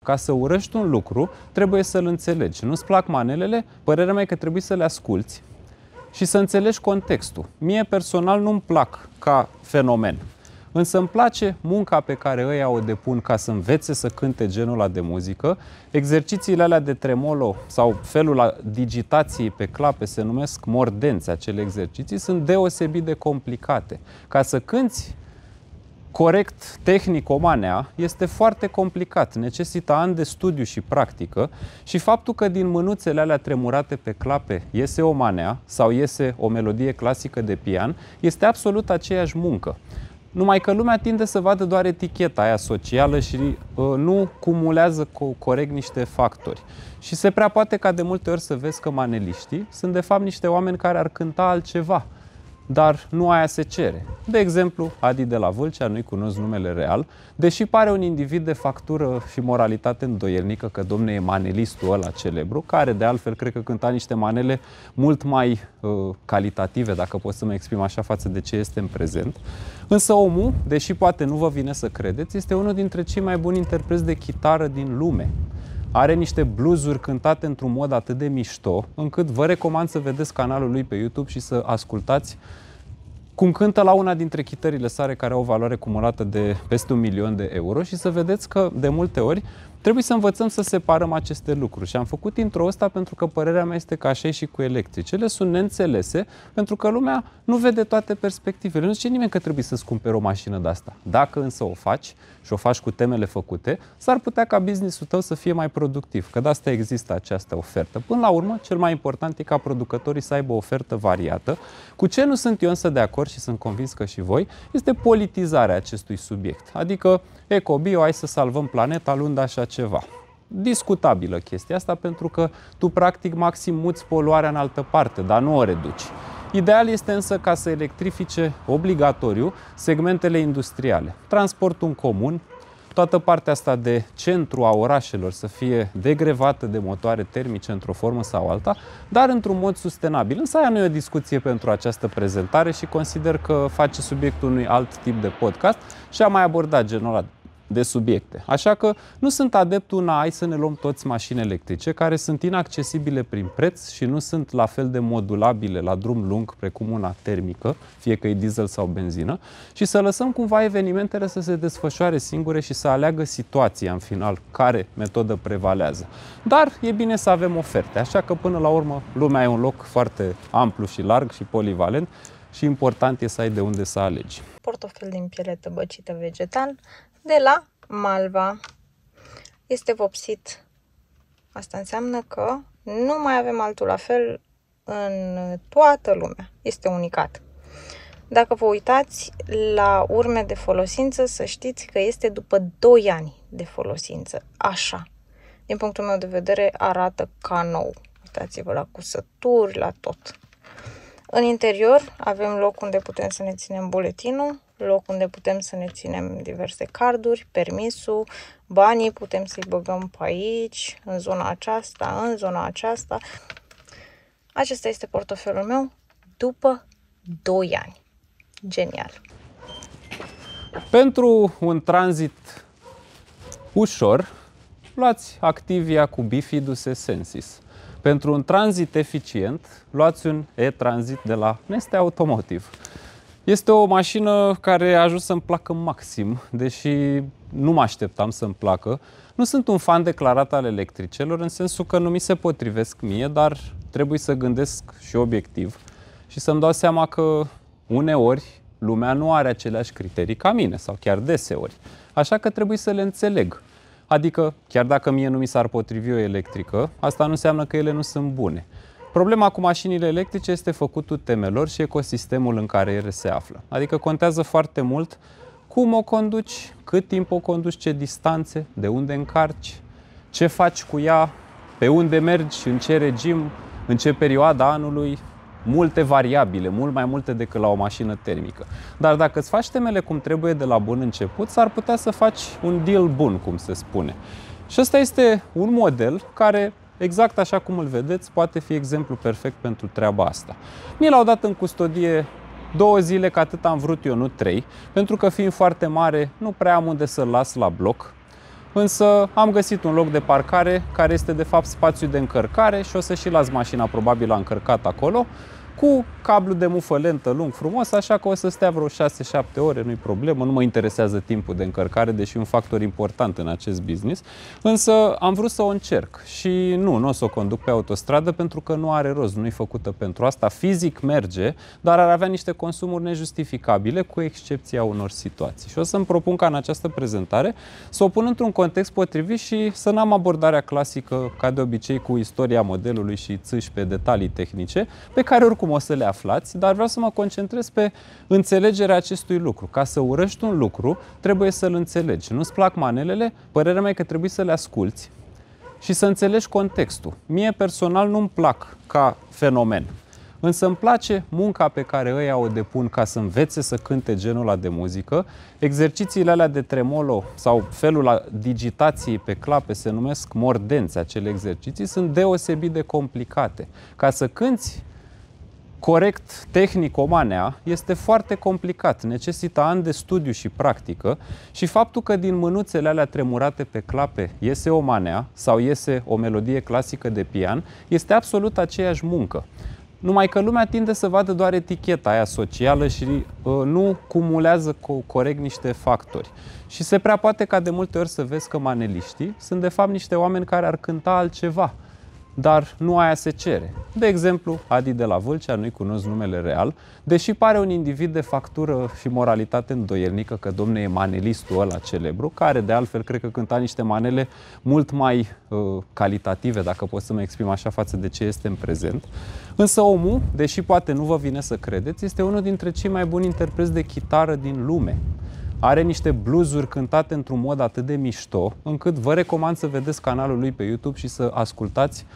Ca să urăști un lucru, trebuie să-l înțelegi. Nu-ți plac manelele? Părerea mea e că trebuie să le asculți și să înțelegi contextul. Mie personal nu-mi plac ca fenomen, însă îmi place munca pe care ăia o depun ca să învețe să cânte genul ăla de muzică. Exercițiile alea de tremolo sau felul digitației pe clape se numesc mordenți, acele exerciții, sunt deosebit de complicate. Ca să cânți corect, tehnic, o manea, este foarte complicat, necesită ani de studiu și practică și faptul că din mânuțele alea tremurate pe clape iese o manea sau iese o melodie clasică de pian, este absolut aceeași muncă. Numai că lumea tinde să vadă doar eticheta aia socială și nu cumulează corect niște factori. Și se prea poate ca de multe ori să vezi că maneliștii sunt de fapt niște oameni care ar cânta altceva, dar nu aia se cere. De exemplu, Adi de la Vâlcea, nu-i cunosc numele real, deși pare un individ de factură și moralitate îndoielnică, că domne e manelistul ăla celebru, care de altfel cred că cânta niște manele mult mai calitative, dacă pot să mă exprim așa, față de ce este în prezent. Însă omul, deși poate nu vă vine să credeți, este unul dintre cei mai buni interpreți de chitară din lume. Are niște bluesuri cântate într-un mod atât de mișto, încât vă recomand să vedeți canalul lui pe YouTube și să ascultați cum cântă la una dintre chitările sale care au o valoare cumulată de peste 1.000.000 de euro și să vedeți că de multe ori trebuie să învățăm să separăm aceste lucruri. Și am făcut intro ăsta pentru că părerea mea este că așa e și cu electricele, sunt neînțelese pentru că lumea nu vede toate perspectivele. Nu zice nimeni că trebuie să-ți cumperi o mașină de asta. Dacă însă o faci și o faci cu temele făcute, s-ar putea ca business-ul tău să fie mai productiv, că de asta există această ofertă. Până la urmă, cel mai important e ca producătorii să aibă o ofertă variată. Cu ce nu sunt eu însă de acord și sunt convins că și voi, este politizarea acestui subiect. Adică eco-bio, hai să salvăm planeta luând așa ceva. Discutabilă chestia asta pentru că tu practic maxim muți poluarea în altă parte, dar nu o reduci. Ideal este însă ca să electrifice obligatoriu segmentele industriale, transportul în comun, toată partea asta de centru a orașelor să fie degrevată de motoare termice într-o formă sau alta, dar într-un mod sustenabil. Însă aia nu e o discuție pentru această prezentare și consider că face subiectul unui alt tip de podcast și am mai abordat genul ăla de subiecte. Așa că nu sunt adeptul una, hai să ne luăm toți mașini electrice, care sunt inaccesibile prin preț și nu sunt la fel de modulabile la drum lung precum una termică, fie că e diesel sau benzină, și să lăsăm cumva evenimentele să se desfășoare singure și să aleagă situația în final, care metodă prevalează. Dar e bine să avem oferte, așa că până la urmă lumea e un loc foarte amplu și larg și polivalent și important e să ai de unde să alegi. Portofel din piele tăbăcită vegetal de la Malva. Este vopsit. Asta înseamnă că nu mai avem altul la fel în toată lumea. Este unicat. Dacă vă uitați la urme de folosință, să știți că este după 2 ani de folosință. Așa. Din punctul meu de vedere, arată ca nou. Uitați-vă la cusături, la tot. În interior avem loc unde putem să ne ținem buletinul, loc unde putem să ne ținem diverse carduri, permisul, banii putem să-i băgăm pe aici, în zona aceasta, în zona aceasta. Acesta este portofelul meu după 2 ani. Genial! Pentru un tranzit ușor, luați Activia cu Bifidus Essensis. Pentru un tranzit eficient, luați un e-transit de la Neste Automotive. Este o mașină care a ajuns să-mi placă maxim, deși nu mă așteptam să-mi placă. Nu sunt un fan declarat al electricelor, în sensul că nu mi se potrivesc mie, dar trebuie să gândesc și obiectiv și să-mi dau seama că uneori lumea nu are aceleași criterii ca mine, sau chiar deseori. Așa că trebuie să le înțeleg. Adică, chiar dacă mie nu mi s-ar potrivi o electrică, asta nu înseamnă că ele nu sunt bune. Problema cu mașinile electrice este făcutul temelor și ecosistemul în care ele se află. Adică contează foarte mult cum o conduci, cât timp o conduci, ce distanțe, de unde încarci, ce faci cu ea, pe unde mergi, în ce regim, în ce perioadă anului, multe variabile, mult mai multe decât la o mașină termică. Dar dacă îți faci temele cum trebuie de la bun început, s-ar putea să faci un deal bun, cum se spune. Și ăsta este un model care, exact așa cum îl vedeți, poate fi exemplu perfect pentru treaba asta. Mi l-au dat în custodie 2 zile, că atât am vrut eu, nu 3, pentru că fiind foarte mare, nu prea am unde să-l las la bloc. însă am găsit un loc de parcare care este de fapt spațiu de încărcare și o să și las mașina probabil la încărcat acolo, cu cablu de mufă lentă lung frumos, așa că o să stea vreo 6-7 ore, nu-i problemă, nu mă interesează timpul de încărcare, deși e un factor important în acest business, însă am vrut să o încerc și nu o să o conduc pe autostradă pentru că nu are rost, nu e făcută pentru asta, fizic merge, dar ar avea niște consumuri nejustificabile, cu excepția unor situații. Și o să-mi propun ca în această prezentare să o pun într-un context potrivit și să n-am abordarea clasică, ca de obicei, cu istoria modelului și țâși pe detalii tehnice, pe care oricum o să le aflați, dar vreau să mă concentrez pe înțelegerea acestui lucru. Ca să urăști un lucru, trebuie să-l înțelegi. Nu-ți plac manelele? Părerea mea e că trebuie să le asculți și să înțelegi contextul. Mie personal nu-mi plac ca fenomen, însă îmi place munca pe care ăia o depun ca să învețe să cânte genul ăla de muzică. Exercițiile alea de tremolo sau felul digitației pe clape se numesc mordenți, acele exerciții, sunt deosebit de complicate. Ca să cânți corect, tehnic, o manea, este foarte complicat, necesită ani de studiu și practică și faptul că din mânuțele alea tremurate pe clape iese o manea sau iese o melodie clasică de pian, este absolut aceeași muncă. Numai că lumea tinde să vadă doar eticheta aia socială și nu cumulează corect niște factori. Și se prea poate ca de multe ori să vezi că maneliștii sunt de fapt niște oameni care ar cânta altceva, dar nu aia se cere. De exemplu, Adi de la Vâlcea, nu-i cunosc numele real, deși pare un individ de factură și moralitate îndoielnică, că domne e manelistul ăla celebru, care de altfel cred că cânta niște manele mult mai calitative, dacă pot să mă exprim așa, față de ce este în prezent. Însă omul, deși poate nu vă vine să credeți, este unul dintre cei mai buni interpreți de chitară din lume. Are niște bluesuri cântate într-un mod atât de mișto, încât vă recomand să vedeți canalul lui pe YouTube și să ascultați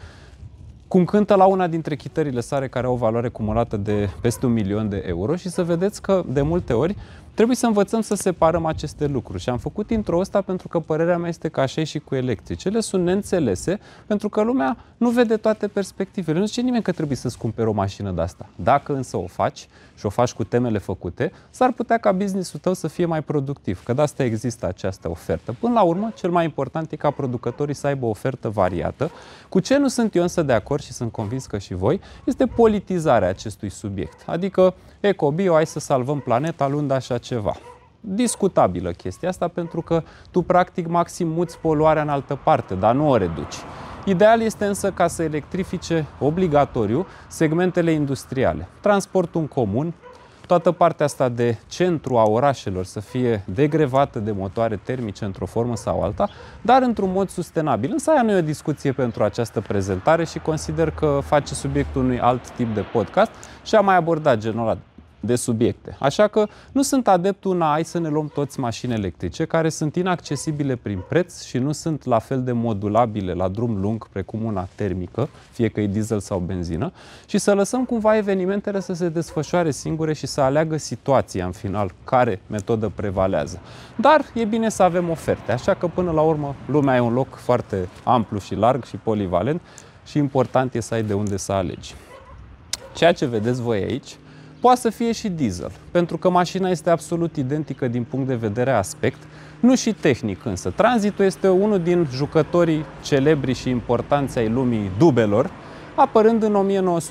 cum cântă la una dintre chitările sale care au o valoare cumulată de peste 1.000.000 de euro și să vedeți că de multe ori trebuie să învățăm să separăm aceste lucruri. Și am făcut intro ăsta pentru că părerea mea este că așa e și cu electricele, sunt neînțelese pentru că lumea nu vede toate perspectivele. Nu zice nimeni că trebuie să-ți cumperi o mașină de asta. Dacă însă o faci și o faci cu temele făcute, s-ar putea ca business-ul tău să fie mai productiv, că de asta există această ofertă. Până la urmă, cel mai important e ca producătorii să aibă o ofertă variată. Cu ce nu sunt eu însă de acord și sunt convins că și voi, este politizarea acestui subiect. Adică eco-bio, hai să salvăm planeta luând așa ceva. Discutabilă chestia asta pentru că tu practic maxim muți poluarea în altă parte, dar nu o reduci. Ideal este însă ca să electrifice obligatoriu segmentele industriale, transportul în comun, toată partea asta de centru a orașelor să fie degrevată de motoare termice într-o formă sau alta, dar într-un mod sustenabil. Însă aia nu e o discuție pentru această prezentare și consider că face subiectul unui alt tip de podcast și am mai abordat genul ăla de subiecte. Așa că nu sunt adeptul una, hai să ne luăm toți mașini electrice, care sunt inaccesibile prin preț și nu sunt la fel de modulabile la drum lung precum una termică, fie că e diesel sau benzină, și să lăsăm cumva evenimentele să se desfășoare singure și să aleagă situația în final, care metodă prevalează. Dar e bine să avem oferte, așa că până la urmă lumea e un loc foarte amplu și larg și polivalent și important e să ai de unde să alegi. Ceea ce vedeți voi aici poate să fie și diesel, pentru că mașina este absolut identică din punct de vedere aspect, nu și tehnic însă. Transitul este unul din jucătorii celebri și importanți ai lumii dubelor, apărând în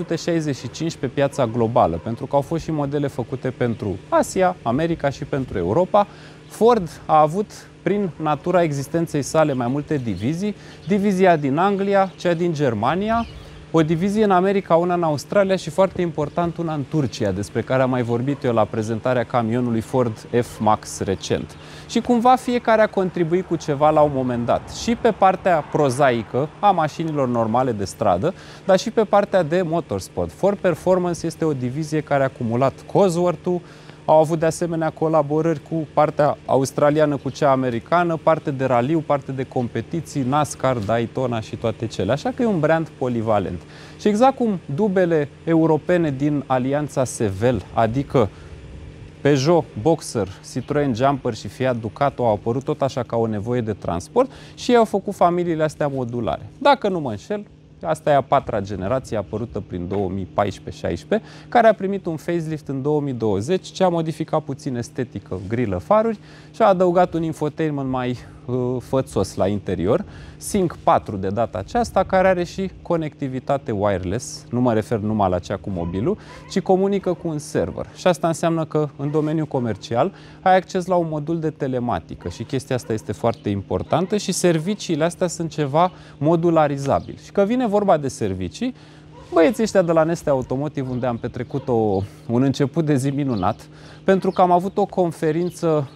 1965 pe piața globală, pentru că au fost și modele făcute pentru Asia, America și pentru Europa. Ford a avut, prin natura existenței sale, mai multe divizii, divizia din Anglia, cea din Germania, o divizie în America, una în Australia și, foarte important, una în Turcia, despre care am mai vorbit eu la prezentarea camionului Ford F-Max recent. Și cumva fiecare a contribuit cu ceva la un moment dat. Și pe partea prozaică a mașinilor normale de stradă, dar și pe partea de motorsport. Ford Performance este o divizie care a acumulat Cosworth-ul, au avut de asemenea colaborări cu partea australiană cu cea americană, parte de raliu, parte de competiții, NASCAR, Daytona și toate cele. Așa că e un brand polivalent. Și exact cum dubele europene din alianța Sevel, adică Peugeot Boxer, Citroen Jumper și Fiat Ducato au apărut tot așa ca o nevoie de transport și ei au făcut familiile astea modulare. Dacă nu mă înșel, asta e a patra generație, apărută prin 2014-16, care a primit un facelift în 2020, ce a modificat puțin estetică, grilă, faruri și a adăugat un infotainment mai fățos la interior, Sync 4 de data aceasta, care are și conectivitate wireless, nu mă refer numai la cea cu mobilul, ci comunică cu un server. Și asta înseamnă că în domeniul comercial ai acces la un modul de telematică și chestia asta este foarte importantă și serviciile astea sunt ceva modularizabil. Și că vine vorba de servicii, băieții ăștia de la Neste Automotive, unde am petrecut un început de zi minunat, pentru că am avut o conferință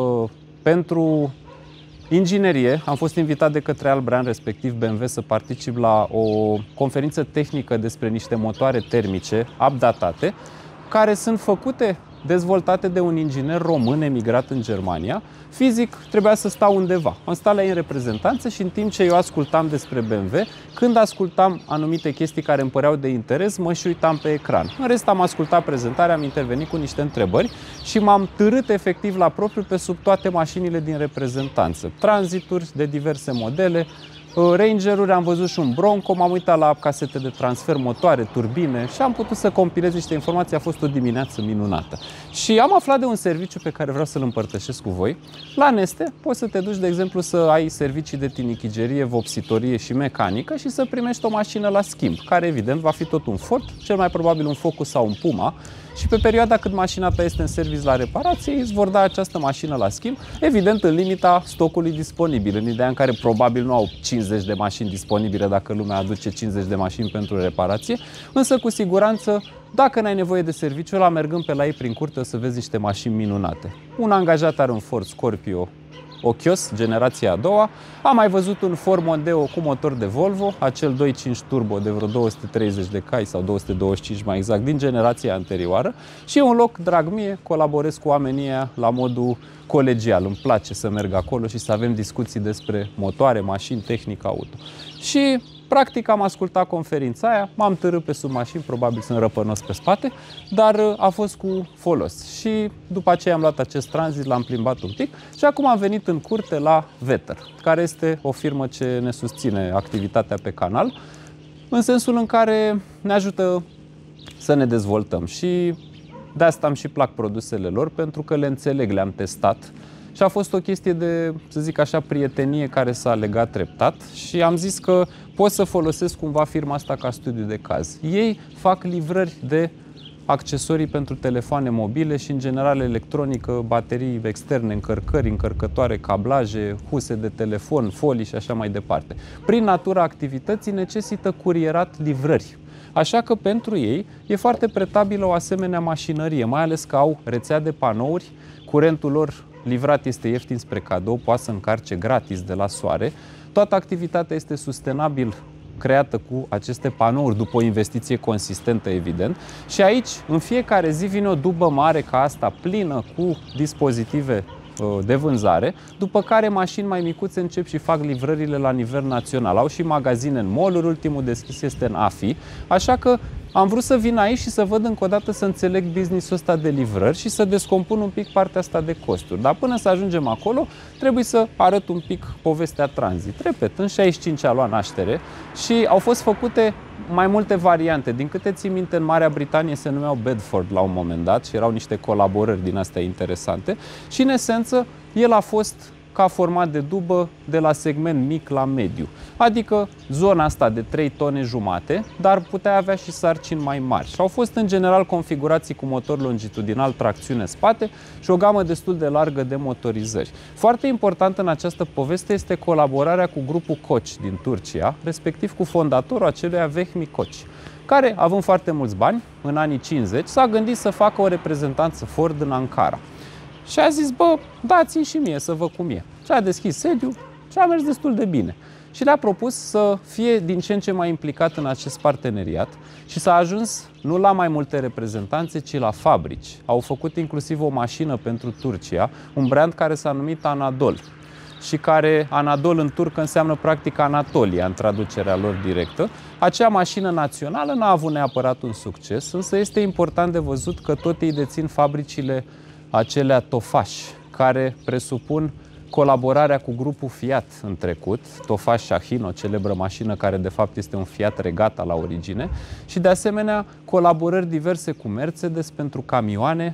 pentru inginerie, am fost invitat de către Albrand, respectiv BMW, să particip la o conferință tehnică despre niște motoare termice updatate, care sunt dezvoltate de un inginer român emigrat în Germania. Fizic trebuia să stau undeva. Am stat la ei în reprezentanță și în timp ce eu ascultam despre BMW, când ascultam anumite chestii care îmi păreau de interes, mă și uitam pe ecran. În rest am ascultat prezentarea, am intervenit cu niște întrebări și m-am târât efectiv la propriu pe sub toate mașinile din reprezentanță. Tranzituri de diverse modele, Ranger-uri, am văzut și un Bronco, m-am uitat la casete de transfer, motoare, turbine și am putut să compilez niște informații. A fost o dimineață minunată. Și am aflat de un serviciu pe care vreau să-l împărtășesc cu voi. La Neste poți să te duci, de exemplu, să ai servicii de tinichigerie, vopsitorie și mecanică și să primești o mașină la schimb, care evident va fi tot un Ford, cel mai probabil un Focus sau un Puma. Și pe perioada cât mașina ta este în serviciu la reparație, îți vor da această mașină la schimb, evident în limita stocului disponibil, în ideea în care probabil nu au 50 de mașini disponibile dacă lumea aduce 50 de mașini pentru reparație, însă cu siguranță, dacă n-ai nevoie de serviciu, ăla mergând pe la ei prin curte o să vezi niște mașini minunate. Un angajat are un Ford Scorpio Ochios, generația a doua. Am mai văzut un Ford Mondeo cu motor de Volvo, acel 2.5 turbo de vreo 230 de cai sau 225 mai exact, din generația anterioară. Și e un loc drag mie, colaborez cu oamenii ăia la modul colegial. Îmi place să merg acolo și să avem discuții despre motoare, mașini, tehnică auto. Și practic am ascultat conferința aia, m-am târât pe sub mașini, probabil sunt răpănos pe spate, dar a fost cu folos. Și după aceea am luat acest tranzit, l-am plimbat un pic și acum am venit în curte la Vetter, care este o firmă ce ne susține activitatea pe canal, în sensul în care ne ajută să ne dezvoltăm. Și de asta îmi și plac produsele lor, pentru că le înțeleg, le-am testat. Și a fost o chestie de, să zic așa, prietenie care s-a legat treptat și am zis că pot să folosesc cumva firma asta ca studiu de caz. Ei fac livrări de accesorii pentru telefoane mobile și în general electronică, baterii externe, încărcări, încărcătoare, cablaje, huse de telefon, folii și așa mai departe. Prin natura activității necesită curierat livrări. Așa că pentru ei e foarte pretabilă o asemenea mașinărie, mai ales că au rețea de panouri, curentul lor livrat este ieftin spre cadou, poate să încarce gratis de la soare. Toată activitatea este sustenabil creată cu aceste panouri după o investiție consistentă, evident. Și aici, în fiecare zi, vine o dubă mare ca asta, plină cu dispozitive de vânzare, după care mașini mai micuțe încep și fac livrările la nivel național. Au și magazine în mall-uri, ultimul deschis este în AFI, așa că am vrut să vin aici și să văd încă o dată, să înțeleg business-ul ăsta de livrări și să descompun un pic partea asta de costuri. Dar până să ajungem acolo, trebuie să arăt un pic povestea tranzit. Repet, în 65 a luat naștere și au fost făcute mai multe variante. Din câte țin minte, în Marea Britanie se numeau Bedford la un moment dat și erau niște colaborări din astea interesante. Și în esență, el a fost ca format de dubă de la segment mic la mediu. Adică zona asta de 3 tone jumate, dar putea avea și sarcini mai mari. Și au fost în general configurații cu motor longitudinal, tracțiune spate și o gamă destul de largă de motorizări. Foarte important în această poveste este colaborarea cu grupul Koç din Turcia, respectiv cu fondatorul acelui Vehmi Koç, care, având foarte mulți bani, în anii 50, s-a gândit să facă o reprezentanță Ford în Ankara. Și a zis, bă, dați-mi și mie să văd cum e. Și a deschis sediu și a mers destul de bine. Și le-a propus să fie din ce în ce mai implicat în acest parteneriat și s-a ajuns nu la mai multe reprezentanțe, ci la fabrici. Au făcut inclusiv o mașină pentru Turcia, un brand care s-a numit Anadol. Și care, Anadol în turcă, înseamnă practic Anatolia, în traducerea lor directă. Acea mașină națională n-a avut neapărat un succes, însă este important de văzut că tot ei dețin fabricile acelea Tofaș, care presupun colaborarea cu grupul Fiat în trecut, Tofaș Shahin, o celebră mașină care de fapt este un Fiat Regata la origine, și de asemenea colaborări diverse cu Mercedes pentru camioane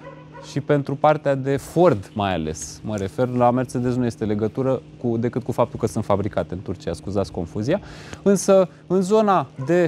și pentru partea de Ford mai ales. Mă refer la Mercedes, nu este legătură decât cu faptul că sunt fabricate în Turcia, scuzați confuzia. Însă în zona de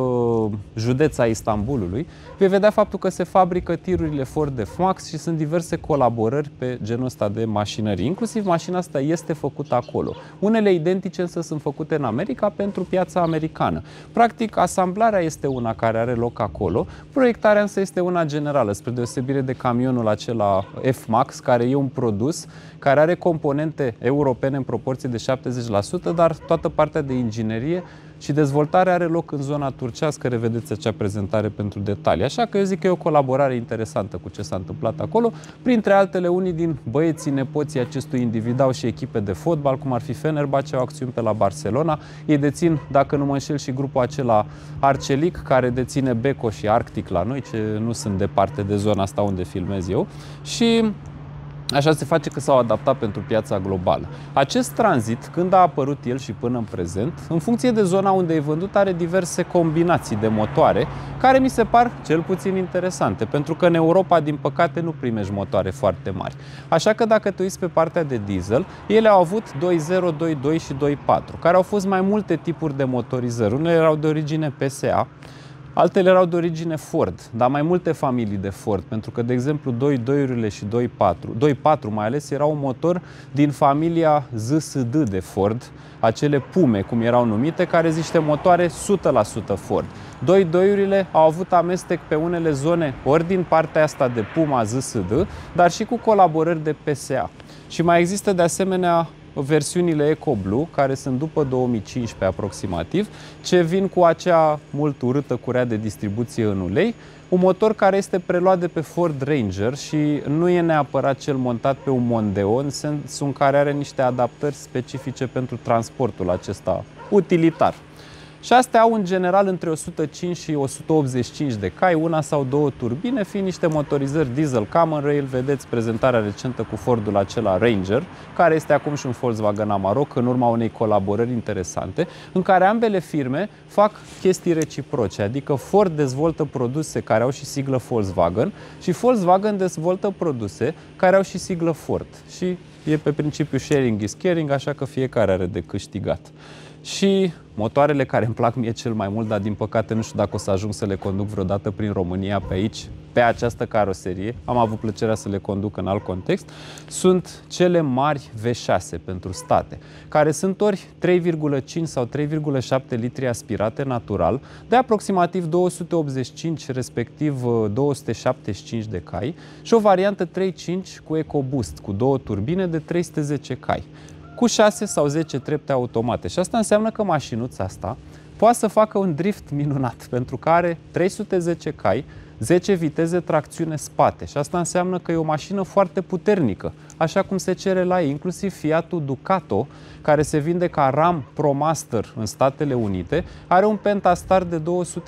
județ a Istanbulului, vei vedea faptul că se fabrică tirurile Ford F-Max și sunt diverse colaborări pe genul ăsta de mașinării. Inclusiv mașina asta este făcută acolo. Unele identice însă sunt făcute în America pentru piața americană. Practic, asamblarea este una care are loc acolo, proiectarea însă este una generală, spre deosebire de camionul acela F-Max, care e un produs care are componente europene în proporție de 70%, dar toată partea de inginerie și dezvoltarea are loc în zona turcească, revedeți acea prezentare pentru detalii. Așa că eu zic că e o colaborare interesantă cu ce s-a întâmplat acolo. Printre altele, unii din băieții, nepoții acestui individ au și echipe de fotbal, cum ar fi Fenerbahce, au acțiuni pe la Barcelona. Ei dețin, dacă nu mă înșel, și grupul acela Arcelic, care deține Beko și Arctic la noi, ce nu sunt departe de zona asta unde filmez eu. Și așa se face că s-au adaptat pentru piața globală. Acest tranzit, când a apărut el și până în prezent, în funcție de zona unde e vândut, are diverse combinații de motoare, care mi se par cel puțin interesante, pentru că în Europa, din păcate, nu primești motoare foarte mari. Așa că dacă te uiți pe partea de diesel, ele au avut 2.0, 2.2 și 2.4, care au fost mai multe tipuri de motorizări. Unele erau de origine PSA, altele erau de origine Ford, dar mai multe familii de Ford, pentru că, de exemplu, 2.2-urile și 2.4 mai ales, era un motor din familia ZSD de Ford, acele Pume, cum erau numite, care sunt niște motoare 100% Ford. 2.2-urile au avut amestec pe unele zone, ori din partea asta de Puma ZSD, dar și cu colaborări de PSA. Și mai există, de asemenea, versiunile EcoBlue, care sunt după 2015 aproximativ, ce vin cu acea mult urâtă curea de distribuție în ulei, un motor care este preluat de pe Ford Ranger și nu e neapărat cel montat pe un Mondeo, în sensul în care are niște adaptări specifice pentru transportul acesta utilitar. Și astea au în general între 105 și 185 de cai, una sau două turbine, fiind niște motorizări diesel common rail. Vedeți prezentarea recentă cu Fordul acela Ranger, care este acum și un Volkswagen Amarok, în urma unei colaborări interesante, în care ambele firme fac chestii reciproce, adică Ford dezvoltă produse care au și siglă Volkswagen și Volkswagen dezvoltă produse care au și siglă Ford. Și e pe principiu sharing is caring, așa că fiecare are de câștigat. Și motoarele care îmi plac mie cel mai mult, dar din păcate nu știu dacă o să ajung să le conduc vreodată prin România pe aici, pe această caroserie, am avut plăcerea să le conduc în alt context, sunt cele mari V6 pentru state, care sunt ori 3,5 sau 3,7 litri aspirate natural, de aproximativ 285, respectiv 275 de cai, și o variantă 3.5 cu EcoBoost, cu două turbine de 310 cai, cu 6 sau 10 trepte automate. Și asta înseamnă că mașinuța asta poate să facă un drift minunat, pentru că are 310 cai, 10 viteze, tracțiune spate. Și asta înseamnă că e o mașină foarte puternică, așa cum se cere la ei. Inclusiv Fiatul Ducato, care se vinde ca Ram ProMaster în Statele Unite, are un Pentastar de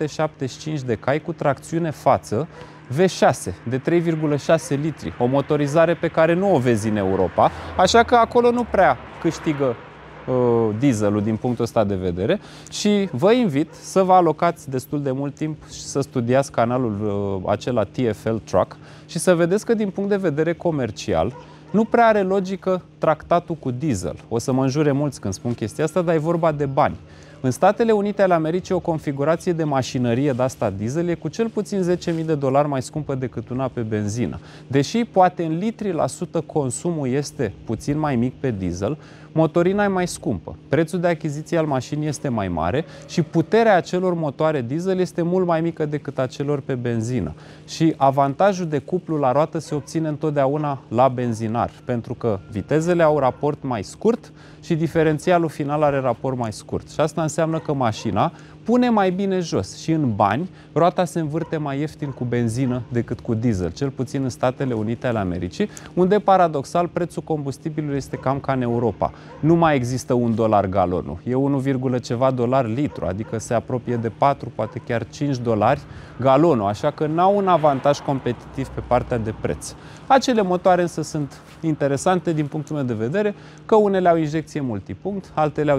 275 de cai cu tracțiune față, V6 de 3,6 litri, o motorizare pe care nu o vezi în Europa, așa că acolo nu prea câștigă dieselul din punctul ăsta de vedere și vă invit să vă alocați destul de mult timp și să studiați canalul acela TFL Truck și să vedeți că din punct de vedere comercial nu prea are logică tractatul cu diesel. O să mă înjure mulți când spun chestia asta, dar e vorba de bani. În Statele Unite ale Americii, o configurație de mașinărie de asta diesel e cu cel puțin $10.000 mai scumpă decât una pe benzină. Deși poate în litri la sută consumul este puțin mai mic pe diesel, motorina e mai scumpă. Prețul de achiziție al mașinii este mai mare și puterea acelor motoare diesel este mult mai mică decât a celor pe benzină. Și avantajul de cuplu la roată se obține întotdeauna la benzinar, pentru că vitezele au raport mai scurt și diferențialul final are raport mai scurt. Și asta înseamnă că mașina pune mai bine jos și în bani roata se învârte mai ieftin cu benzină decât cu diesel, cel puțin în Statele Unite ale Americii, unde paradoxal prețul combustibilului este cam ca în Europa. Nu mai există $1 galonul, e 1, ceva dolari litru, adică se apropie de 4, poate chiar $5 galonul, așa că n-au un avantaj competitiv pe partea de preț. Acele motoare însă sunt interesante din punctul meu de vedere, că unele au injecție multipunct, altele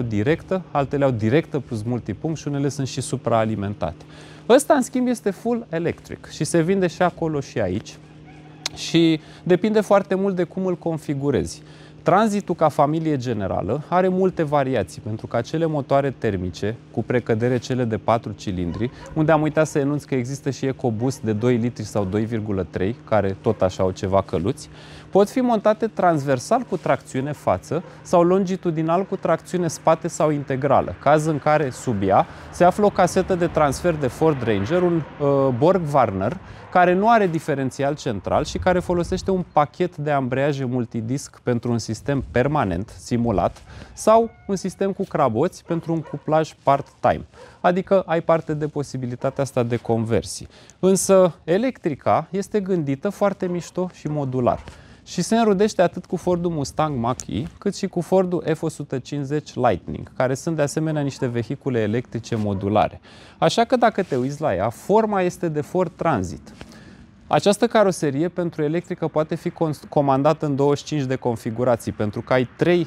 au directă plus multipunct și unele sunt și supraalimentate. Ăsta, în schimb, este full electric și se vinde și acolo și aici. și depinde foarte mult de cum îl configurezi. Tranzitul ca familie generală are multe variații, pentru că acele motoare termice, cu precădere cele de 4 cilindri, unde am uitat să enunț că există și EcoBoost de 2 litri sau 2,3, care tot așa au ceva căluți, pot fi montate transversal cu tracțiune față sau longitudinal cu tracțiune spate sau integrală, caz în care sub ea se află o casetă de transfer de Ford Ranger, un Borg Warner, care nu are diferențial central și care folosește un pachet de ambreiaje multidisc pentru un sistem permanent, simulat, sau un sistem cu craboți pentru un cuplaj part-time. Adică ai parte de posibilitatea asta de conversii. Însă electrica este gândită foarte mișto și modular. Și se înrudește atât cu Fordul Mustang Mach-E, cât și cu Fordul F-150 Lightning, care sunt de asemenea niște vehicule electrice modulare. Așa că dacă te uiți la ea, forma este de Ford Transit. Această caroserie pentru electrică poate fi comandată în 25 de configurații, pentru că ai 3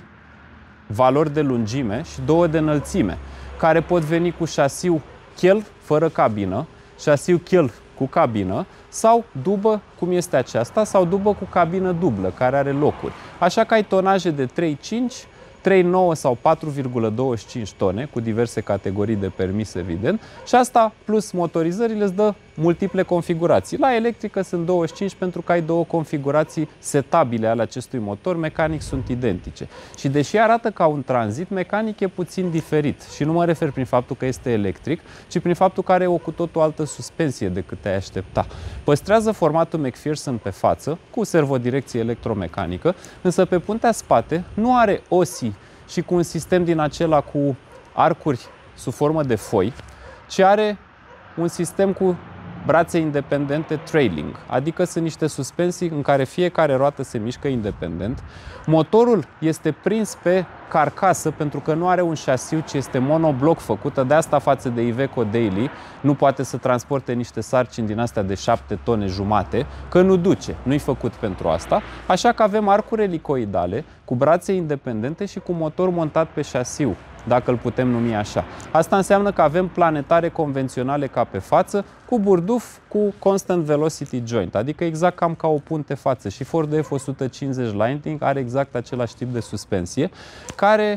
valori de lungime și 2 de înălțime, care pot veni cu șasiu chel fără cabină, șasiu chel cu cabină sau dubă, cum este aceasta, sau dubă cu cabină dublă, care are locuri. Așa că ai tonaje de 3,5, 3,9 sau 4,25 tone, cu diverse categorii de permis, evident, și asta plus motorizările îți dă multiple configurații. La electrică sunt 25 pentru că ai 2 configurații setabile ale acestui motor, mecanic sunt identice. Și deși arată ca un tranzit, mecanic e puțin diferit. Și nu mă refer prin faptul că este electric, ci prin faptul că are o cu totul altă suspensie decât te-ai aștepta. Păstrează formatul McPherson pe față, cu servodirecție electromecanică, însă pe puntea spate nu are osii și cu un sistem din acela cu arcuri sub formă de foi, ci are un sistem cu brațe independente trailing, adică sunt niște suspensii în care fiecare roată se mișcă independent. Motorul este prins pe carcasă pentru că nu are un șasiu, ci este monobloc făcută, de asta față de Iveco Daily nu poate să transporte niște sarcini din astea de 7 tone jumate, că nu duce, nu-i făcut pentru asta, așa că avem arcuri elicoidale cu brațe independente și cu motor montat pe șasiu, dacă îl putem numi așa. Asta înseamnă că avem planetare convenționale ca pe față, cu burduf cu Constant Velocity Joint, adică exact cam ca o punte față. Și Ford F-150 Lightning are exact același tip de suspensie, care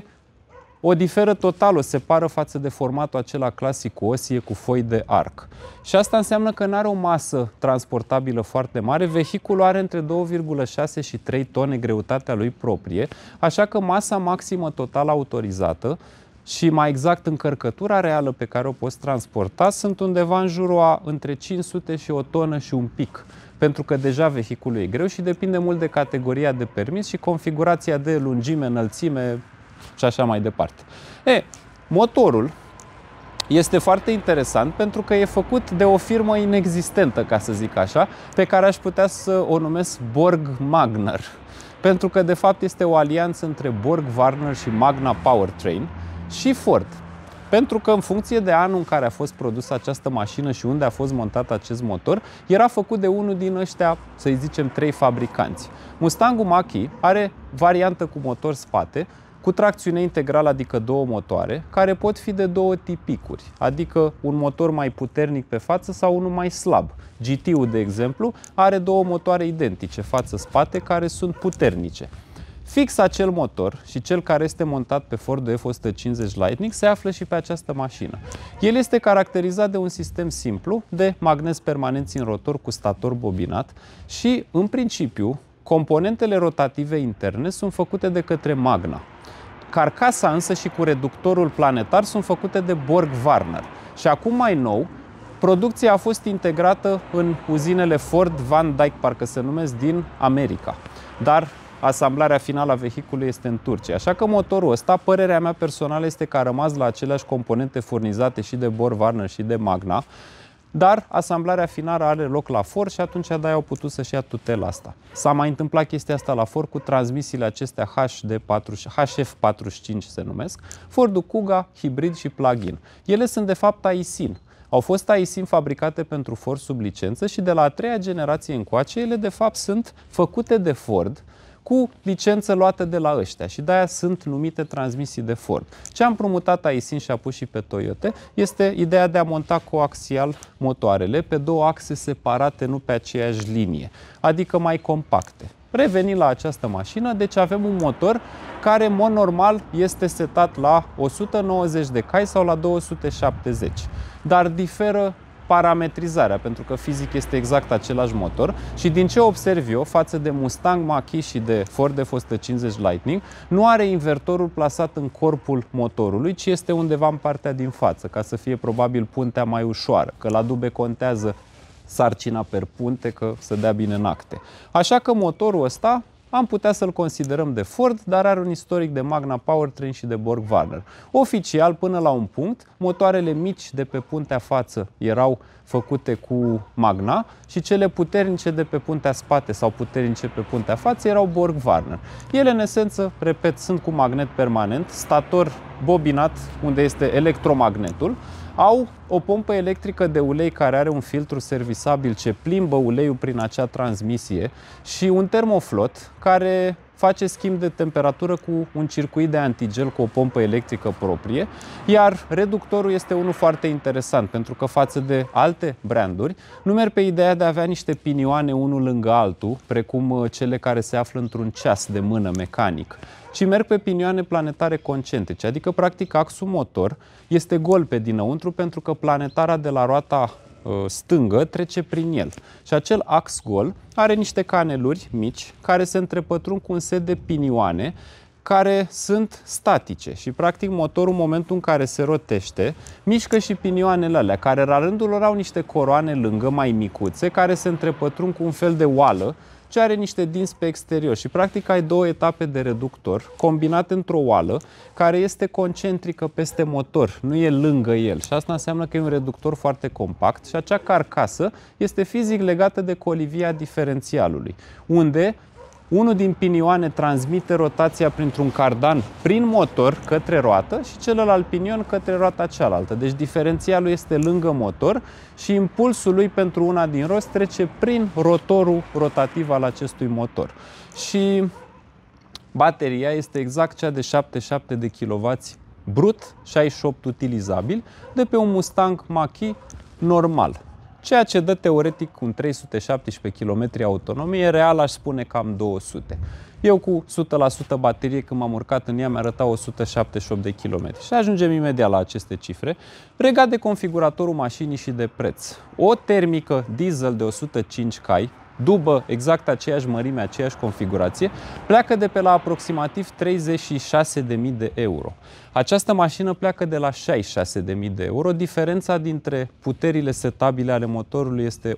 o diferă total, o separă față de formatul acela clasic cu osie, cu foi de arc. Și asta înseamnă că nu are o masă transportabilă foarte mare, vehiculul are între 2,6 și 3 tone greutatea lui proprie, așa că masa maximă total autorizată și mai exact încărcătura reală pe care o poți transporta sunt undeva în jurul a între 500 și o tonă și un pic, pentru că deja vehiculul e greu și depinde mult de categoria de permis și configurația de lungime, înălțime și așa mai departe. Motorul este foarte interesant pentru că e făcut de o firmă inexistentă, ca să zic așa, pe care aș putea să o numesc Borg Magner, pentru că de fapt este o alianță între Borg Warner și Magna Powertrain și Ford. Pentru că în funcție de anul în care a fost produsă această mașină și unde a fost montat acest motor, era făcut de unul din ăștia, să-i zicem, 3 fabricanți. Mustangul Mach-E are variantă cu motor spate, cu tracțiune integrală, adică 2 motoare, care pot fi de 2 tipicuri, adică un motor mai puternic pe față sau unul mai slab. GT-ul, de exemplu, are 2 motoare identice, față-spate, care sunt puternice. Fix acel motor și cel care este montat pe Ford F-150 Lightning se află și pe această mașină. El este caracterizat de un sistem simplu de magnezi permanenți în rotor cu stator bobinat și, în principiu, componentele rotative interne sunt făcute de către Magna. Carcasa însă și cu reductorul planetar sunt făcute de Borg Warner. Și acum mai nou, producția a fost integrată în uzinele Ford Van Dyke, parcă se numesc, din America. Dar asamblarea finală a vehiculului este în Turcia. Așa că motorul ăsta, părerea mea personală este că a rămas la aceleași componente furnizate și de Borg Warner și de Magna, dar asamblarea finală are loc la Ford și atunci de-aia au putut să-și ia tutela asta. S-a mai întâmplat chestia asta la Ford cu transmisiile acestea HF45 se numesc, Fordul Kuga, hibrid și plug-in. Ele sunt de fapt Aisin. Au fost Aisin fabricate pentru Ford sub licență și de la a 3-a generație încoace ele de fapt sunt făcute de Ford cu licență luată de la ăștia și de-aia sunt numite transmisii de Ford. Ce am promutat Aisin și a pus și pe Toyota este ideea de a monta coaxial motoarele pe două axe separate, nu pe aceeași linie, adică mai compacte. Revenind la această mașină, deci avem un motor care, în mod normal, este setat la 190 de cai sau la 270, dar diferă parametrizarea, pentru că fizic este exact același motor și din ce observ eu, față de Mustang Mach-E și de Ford F-150 Lightning, nu are invertorul plasat în corpul motorului, ci este undeva în partea din față, ca să fie probabil puntea mai ușoară, că la dube contează sarcina per punte, că să dea bine în acte. Așa că motorul ăsta am putea să-l considerăm de Ford, dar are un istoric de Magna Powertrain și de Borg-Warner. Oficial, până la un punct, motoarele mici de pe puntea față erau făcute cu Magna și cele puternice de pe puntea spate sau puternice pe puntea față erau Borg-Warner. Ele, în esență, repet, sunt cu magnet permanent, stator bobinat, unde este electromagnetul, au o pompă electrică de ulei care are un filtru servisabil ce plimbă uleiul prin acea transmisie și un termoflot care face schimb de temperatură cu un circuit de antigel cu o pompă electrică proprie, iar reductorul este unul foarte interesant pentru că față de alte branduri nu merg pe ideea de a avea niște pinioane unul lângă altul, precum cele care se află într-un ceas de mână mecanic, ci merg pe pinioane planetare concentrice, adică practic axul motor este gol pe dinăuntru pentru că planetara de la roata stângă trece prin el. Și acel ax gol are niște caneluri mici care se întrepătrund cu un set de pinioane care sunt statice și practic motorul în momentul în care se rotește mișcă și pinioanele alea care la rândul lor au niște coroane lângă mai micuțe care se întrepătrund cu un fel de oală ce are niște dinți pe exterior și practic ai două etape de reductor combinate într-o oală care este concentrică peste motor, nu e lângă el și asta înseamnă că e un reductor foarte compact și acea carcasă este fizic legată de colivia diferențialului, unde unul din pinioane transmite rotația printr-un cardan prin motor către roată și celălalt pinion către roata cealaltă. Deci diferențialul este lângă motor și impulsul lui pentru una din roți trece prin rotorul rotativ al acestui motor. Și bateria este exact cea de 77 de kW brut, 68 utilizabil, de pe un Mustang Mach-E normal. Ceea ce dă teoretic un 317 km autonomie, real aș spune cam 200. Eu cu 100% baterie când m-am urcat în ea mi-arăta 178 de km. Și ajungem imediat la aceste cifre, legat de configuratorul mașinii și de preț. O termică diesel de 105 cai, dubă exact aceeași mărime, aceeași configurație, pleacă de pe la aproximativ 36.000 de euro. Această mașină pleacă de la 66.000 de euro. Diferența dintre puterile setabile ale motorului este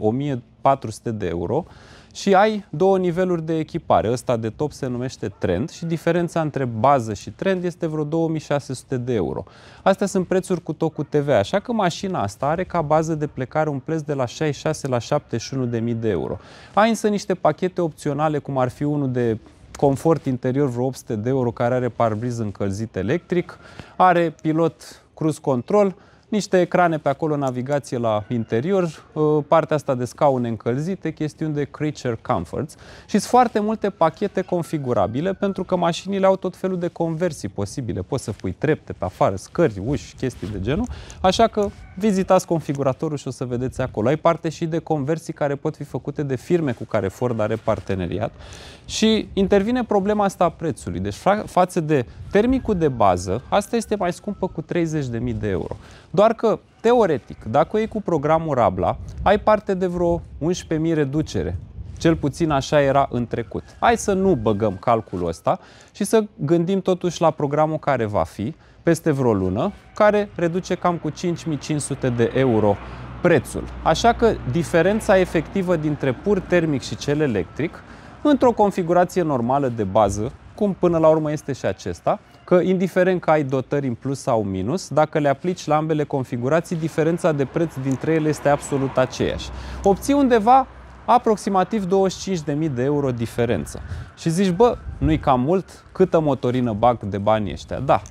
1.400 de euro și ai două niveluri de echipare. Ăsta de top se numește Trend și diferența între bază și Trend este vreo 2.600 de euro. Astea sunt prețuri cu tot cu TVA, așa că mașina asta are ca bază de plecare un preț de la 66 la 71.000 de euro. Ai însă niște pachete opționale, cum ar fi unul de confort interior vreo 800 de euro, care are parbriz încălzit electric, are pilot cruise control, niște ecrane pe acolo, navigație la interior, partea asta de scaune încălzite, chestiuni de creature comforts și sunt foarte multe pachete configurabile pentru că mașinile au tot felul de conversii posibile. Poți să pui trepte pe afară, scări, uși, chestii de genul, așa că vizitați configuratorul și o să vedeți acolo. Ai parte și de conversii care pot fi făcute de firme cu care Ford are parteneriat și intervine problema asta a prețului. Deci față de termicul de bază, asta este mai scumpă cu 30.000 de euro. Doar că, teoretic, dacă o iei cu programul Rabla, ai parte de vreo 11.000 reducere. Cel puțin așa era în trecut. Hai să nu băgăm calculul ăsta și să gândim totuși la programul care va fi peste vreo lună, care reduce cam cu 5.500 de euro prețul. Așa că diferența efectivă dintre pur termic și cel electric, într-o configurație normală de bază, cum până la urmă este și acesta, că indiferent că ai dotări în plus sau minus, dacă le aplici la ambele configurații, diferența de preț dintre ele este absolut aceeași. Obții undeva aproximativ 25.000 de euro diferență. Și zici, bă, nu-i cam mult? Câtă motorină bag de banii ăștia? Da.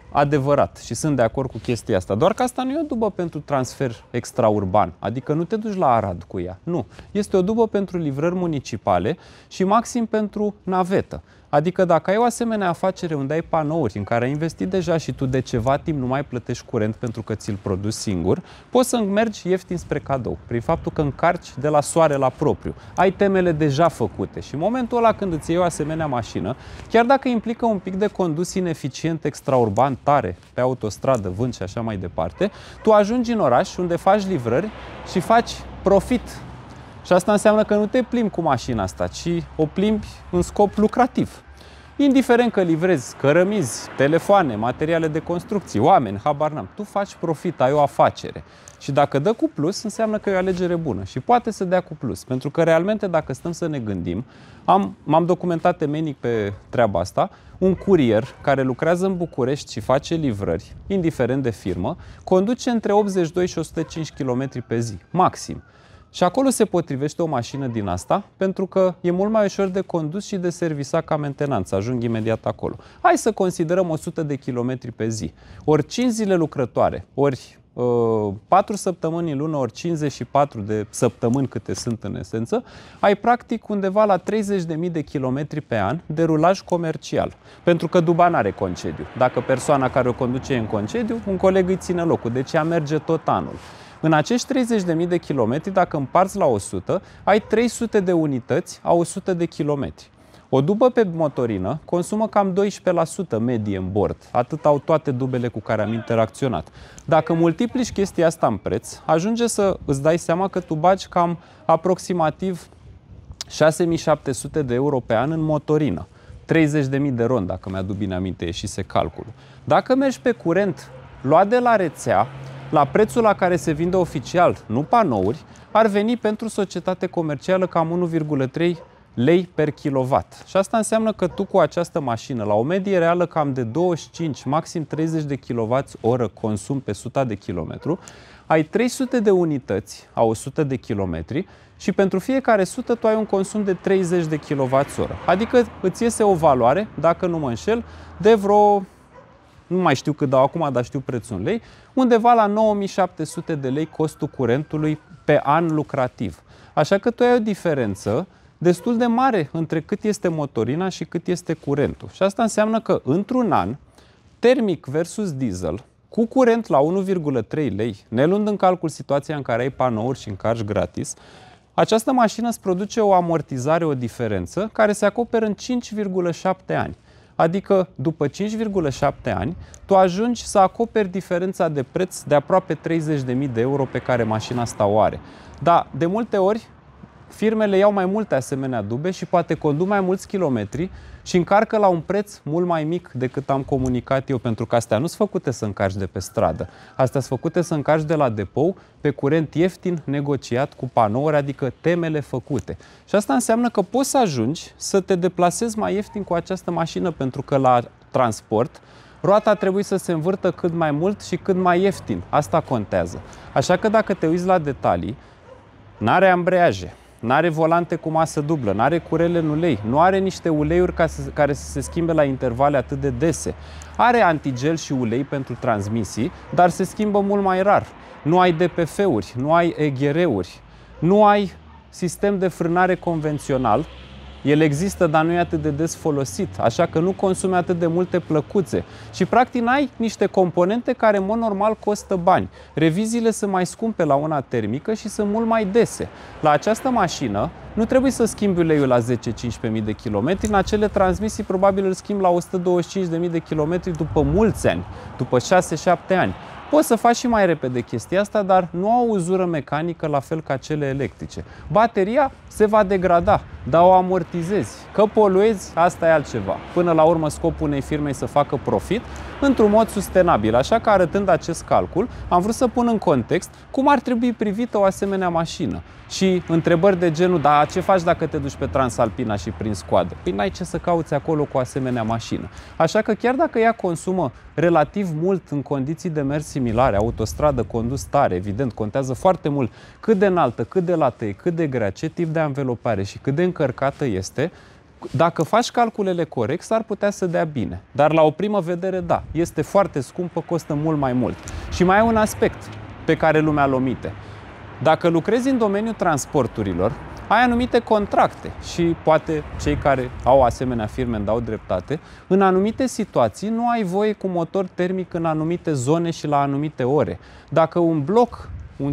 adevărat și sunt de acord cu chestia asta. Doar că asta nu e o dubă pentru transfer extraurban, adică nu te duci la Arad cu ea. Nu. Este o dubă pentru livrări municipale și maxim pentru navetă. Adică dacă ai o asemenea afacere unde ai panouri în care ai investit deja și tu de ceva timp nu mai plătești curent pentru că ți-l produci singur, poți să mergi ieftin spre cadou, prin faptul că încarci de la soare la propriu. Ai temele deja făcute și în momentul ăla când îți iei o asemenea mașină, chiar dacă implică un pic de condus ineficient, extraurban, tare, pe autostradă, vânt și așa mai departe, tu ajungi în oraș unde faci livrări și faci profit. Și asta înseamnă că nu te plimbi cu mașina asta, ci o plimbi în scop lucrativ. Indiferent că livrezi cărămizi, telefoane, materiale de construcții, oameni, habar n-am, tu faci profit, ai o afacere. Și dacă dă cu plus, înseamnă că e o alegere bună și poate să dea cu plus. Pentru că realmente, dacă stăm să ne gândim, m-am documentat temenic pe treaba asta, un curier care lucrează în București și face livrări, indiferent de firmă, conduce între 82 și 105 km pe zi, maxim. Și acolo se potrivește o mașină din asta, pentru că e mult mai ușor de condus și de servisat ca mentenanță. Ajung imediat acolo. Hai să considerăm 100 de kilometri pe zi. Ori 5 zile lucrătoare, ori 4 săptămâni în lună, ori 54 de săptămâni câte sunt în esență, ai practic undeva la 30.000 de kilometri pe an de rulaj comercial. Pentru că Duba n-are concediu. Dacă persoana care o conduce e în concediu, un coleg îi ține locul, deci ea merge tot anul. În acești 30.000 de kilometri, dacă împarți la 100, ai 300 de unități a 100 de kilometri. O dubă pe motorină consumă cam 12% medie în bord. Atât au toate dubele cu care am interacționat. Dacă multiplici chestia asta în preț, ajunge să îți dai seama că tu bagi cam aproximativ 6.700 de euro pe an în motorină. 30.000 de ron, dacă mi-aduc bine aminte, ieșise calculul. Dacă mergi pe curent, luat de la rețea, la prețul la care se vinde oficial, nu panouri, ar veni pentru societate comercială cam 1,3 lei per kilowatt. Și asta înseamnă că tu cu această mașină, la o medie reală cam de 25, maxim 30 de kWh consum pe 100 de kilometru, ai 300 de unități a 100 de kilometri și pentru fiecare 100 tu ai un consum de 30 de kWh. Adică îți iese o valoare, dacă nu mă înșel, de vreo, nu mai știu cât dau acum, dar știu prețul în lei, undeva la 9700 de lei costul curentului pe an lucrativ. Așa că tu ai o diferență destul de mare între cât este motorina și cât este curentul. Și asta înseamnă că într-un an, termic versus diesel, cu curent la 1,3 lei, ne luând în calcul situația în care ai panouri și încarci gratis, această mașină îți produce o amortizare, o diferență, care se acoperă în 5,7 ani. Adică, după 5,7 ani, tu ajungi să acoperi diferența de preț de aproape 30.000 de euro pe care mașina asta o are. Dar, de multe ori, firmele iau mai multe asemenea dube și poate conduc mai mulți kilometri și încarcă la un preț mult mai mic decât am comunicat eu, pentru că astea nu sunt făcute să încarci de pe stradă. Astea sunt făcute să încarci de la depou, pe curent ieftin, negociat cu panouri, adică temele făcute. Și asta înseamnă că poți să ajungi să te deplasezi mai ieftin cu această mașină, pentru că la transport roata trebuie să se învârtă cât mai mult și cât mai ieftin. Asta contează. Așa că dacă te uiți la detalii, n-are ambreiaje, n-are volante cu masă dublă, n-are curele în ulei, nu are niște uleiuri care să se schimbe la intervale atât de dese. Are antigel și ulei pentru transmisii, dar se schimbă mult mai rar. Nu ai DPF-uri, nu ai EGR-uri, nu ai sistem de frânare convențional. El există, dar nu e atât de des folosit, așa că nu consumi atât de multe plăcuțe. Și practic ai niște componente care în mod normal costă bani. Reviziile sunt mai scumpe la una termică și sunt mult mai dese. La această mașină nu trebuie să schimbi uleiul la 10-15.000 de kilometri, în acele transmisii probabil îl schimbi la 125.000 de kilometri după mulți ani, după 6-7 ani. Poți să faci și mai repede chestia asta, dar nu au o uzură mecanică la fel ca cele electrice. Bateria se va degrada, dar o amortizezi. Că poluezi, asta e altceva. Până la urmă, scopul unei firme e să facă profit într-un mod sustenabil. Așa că, arătând acest calcul, am vrut să pun în context cum ar trebui privită o asemenea mașină. Și întrebări de genul, da, ce faci dacă te duci pe Transalpina și prinzi coadă? Păi n-ai ce să cauți acolo cu o asemenea mașină. Așa că chiar dacă ea consumă relativ mult în condiții de mers similare, autostradă, condus tare, evident, contează foarte mult cât de înaltă, cât de lată e, cât de grea, ce tip de anvelopare și cât de încărcată este, Dacă faci calculele corect, s-ar putea să dea bine. Dar la o primă vedere, da, este foarte scumpă, costă mult mai mult. Și mai e un aspect pe care lumea îl omite. Dacă lucrezi în domeniul transporturilor, ai anumite contracte și poate cei care au asemenea firme îmi dau dreptate, în anumite situații nu ai voie cu motor termic în anumite zone și la anumite ore. Dacă un bloc,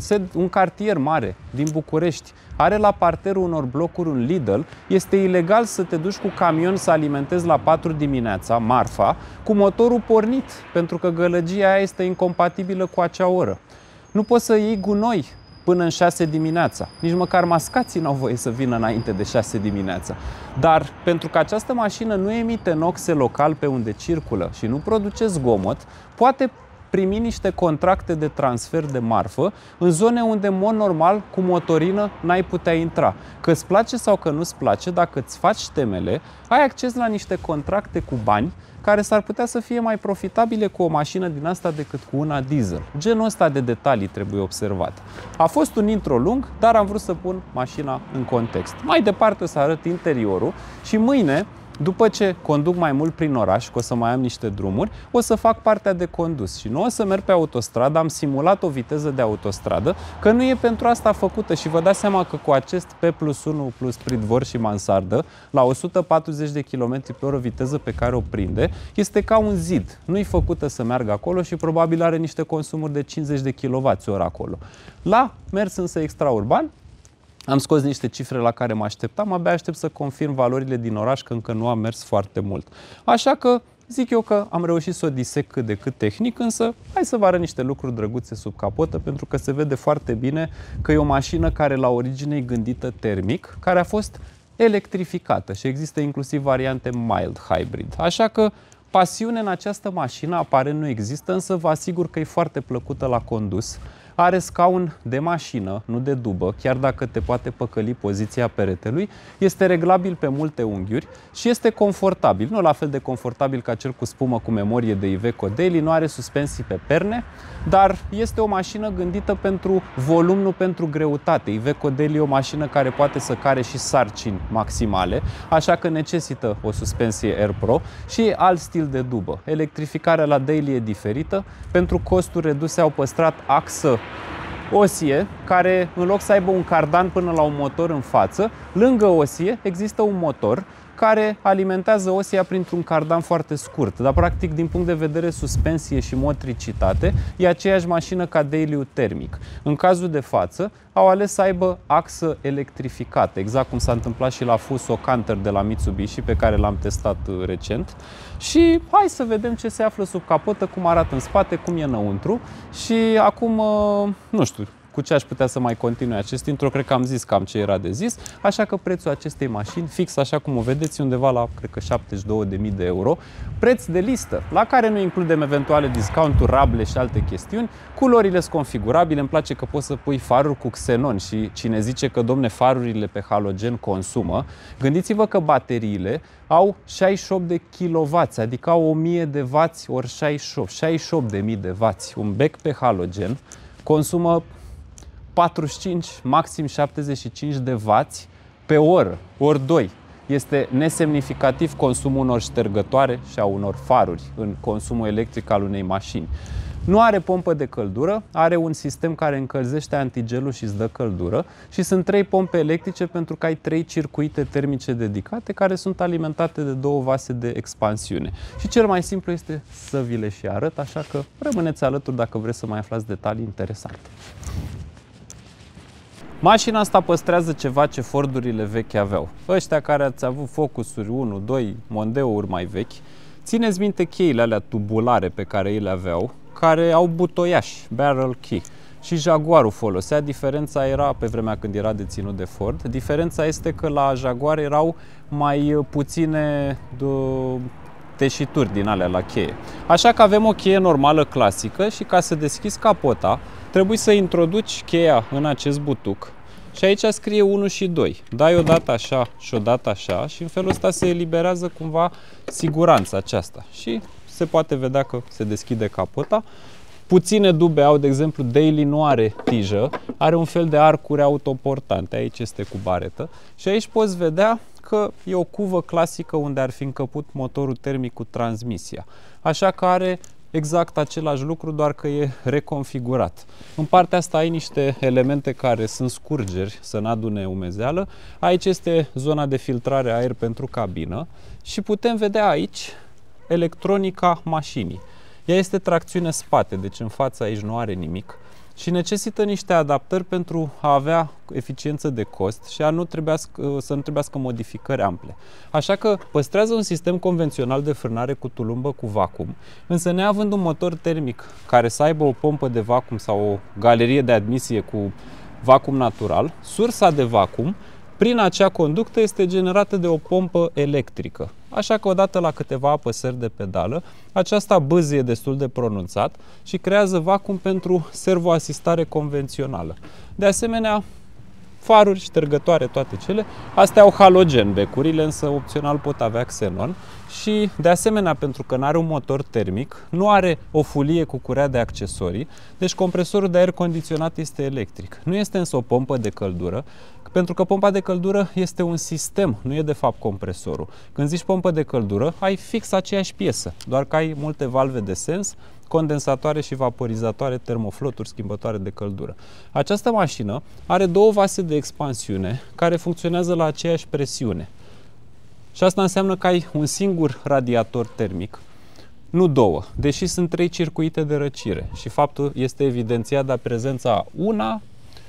un cartier mare din București are la parterul unor blocuri un Lidl, este ilegal să te duci cu camion să alimentezi la 4 dimineața, marfa, cu motorul pornit, pentru că gălăgia aia este incompatibilă cu acea oră. Nu poți să iei gunoi până în 6 dimineața. Nici măcar mascații n-au voie să vină înainte de 6 dimineața. Dar pentru că această mașină nu emite noxe local pe unde circulă și nu produce zgomot, poate primi niște contracte de transfer de marfă în zone unde, în mod normal, cu motorină n-ai putea intra. Că îți place sau că nu-ți place, dacă îți faci temele, ai acces la niște contracte cu bani care s-ar putea să fie mai profitabile cu o mașină din asta decât cu una diesel. Genul ăsta de detalii trebuie observat. A fost un intro lung, dar am vrut să pun mașina în context. Mai departe o să arăt interiorul și mâine, după ce conduc mai mult prin oraș, că o să mai am niște drumuri, o să fac partea de condus și nu o să merg pe autostradă. Am simulat o viteză de autostradă, că nu e pentru asta făcută și vă dați seama că cu acest P+1 plus pridvor și mansardă, la 140 de km pe oră viteză pe care o prinde, este ca un zid. Nu e făcută să meargă acolo și probabil are niște consumuri de 50 de kWh acolo. La mers însă extraurban, am scos niște cifre la care mă așteptam, abia aștept să confirm valorile din oraș, că încă nu am mers foarte mult. Așa că zic eu că am reușit să o disec cât de cât tehnic, însă hai să vă arăt niște lucruri drăguțe sub capotă, pentru că se vede foarte bine că e o mașină care la origine e gândită termic, care a fost electrificată și există inclusiv variante mild hybrid. Așa că pasiune în această mașină aparent nu există, însă vă asigur că e foarte plăcută la condus. Are scaun de mașină, nu de dubă, chiar dacă te poate păcăli poziția peretelui. Este reglabil pe multe unghiuri și este confortabil. Nu la fel de confortabil ca cel cu spumă cu memorie de Iveco Daily, nu are suspensii pe perne, dar este o mașină gândită pentru volum, nu pentru greutate. Iveco Daily e o mașină care poate să care și sarcini maximale, așa că necesită o suspensie Air Pro și alt stil de dubă. Electrificarea la Daily e diferită. Pentru costuri reduse au păstrat axă osie, care în loc să aibă un cardan până la un motor în față, lângă osie există un motor care alimentează osia printr-un cardan foarte scurt. Dar practic din punct de vedere suspensie și motricitate e aceeași mașină ca Daily-ul termic. În cazul de față au ales să aibă axă electrificată, exact cum s-a întâmplat și la Fuso Canter de la Mitsubishi, pe care l-am testat recent. Și hai să vedem ce se află sub capotă, cum arată în spate, cum e înăuntru. Și acum, nu știu cu ce aș putea să mai continui acest intro, cred că am zis cam ce era de zis, așa că prețul acestei mașini, fix așa cum o vedeți, undeva la, cred că 72.000 de euro, preț de listă, la care nu includem eventuale discounturi, rable și alte chestiuni. Culorile sunt configurabile, îmi place că poți să pui faruri cu xenon și cine zice că, domne, farurile pe halogen consumă, gândiți-vă că bateriile au 68 de kW, adică au 1000 de W ori 68, 68.000 de W. Un bec pe halogen consumă 45, maxim 75 de W pe oră, ori 2. Este nesemnificativ consumul unor ștergătoare și a unor faruri în consumul electric al unei mașini. Nu are pompă de căldură, are un sistem care încălzește antigelul și îți dă căldură și sunt 3 pompe electrice pentru că ai 3 circuite termice dedicate care sunt alimentate de 2 vase de expansiune. Și cel mai simplu este să vi le și arăt, așa că rămâneți alături dacă vreți să mai aflați detalii interesante. Mașina asta păstrează ceva ce Fordurile vechi aveau. Ăștia care ați avut Focusuri 1, 2, Mondeo-uri mai vechi, țineți minte cheile alea tubulare pe care ei le aveau, care au butoiași, barrel key. Și Jaguarul folosea, diferența era, pe vremea când era deținut de Ford, diferența este că la Jaguar erau mai puține teșituri din alea la cheie. Așa că avem o cheie normală clasică și ca să deschizi capota, trebuie să introduci cheia în acest butuc și aici scrie 1 și 2. Dai o dată așa și o dată așa și în felul ăsta se eliberează cumva siguranța aceasta și se poate vedea că se deschide capota. Puține dube au, de exemplu, Daily nu are tijă, are un fel de arcuri autoportante, aici este cu baretă și aici poți vedea că e o cuvă clasică unde ar fi încăput motorul termic cu transmisia. Așa că are exact același lucru, doar că e reconfigurat. În partea asta ai niște elemente care sunt scurgeri, să n-adune umezeală. Aici este zona de filtrare aer pentru cabină și putem vedea aici electronica mașinii. Ea este tracțiune spate, deci în fața aici nu are nimic și necesită niște adaptări pentru a avea eficiență de cost și să nu trebuiască modificări ample. Așa că păstrează un sistem convențional de frânare cu tulumbă cu vacuum, însă neavând un motor termic care să aibă o pompă de vacuum sau o galerie de admisie cu vacuum natural, sursa de vacuum prin acea conductă este generată de o pompă electrică. Așa că odată la câteva apăsări de pedală, aceasta bâzie destul de pronunțat și creează vacuum pentru servoasistare convențională. De asemenea, faruri, ștergătoare, toate cele, astea au halogen becurile, însă opțional pot avea xenon și de asemenea, pentru că nu are un motor termic, nu are o fulie cu curea de accesorii, deci compresorul de aer condiționat este electric. Nu este însă o pompă de căldură, pentru că pompa de căldură este un sistem, nu e de fapt compresorul. Când zici pompă de căldură, ai fix aceeași piesă, doar că ai multe valve de sens, condensatoare și vaporizatoare, termofloturi, schimbătoare de căldură. Această mașină are două vase de expansiune care funcționează la aceeași presiune. Și asta înseamnă că ai un singur radiator termic, nu două, deși sunt 3 circuite de răcire. Și faptul este evidențiat de prezența una,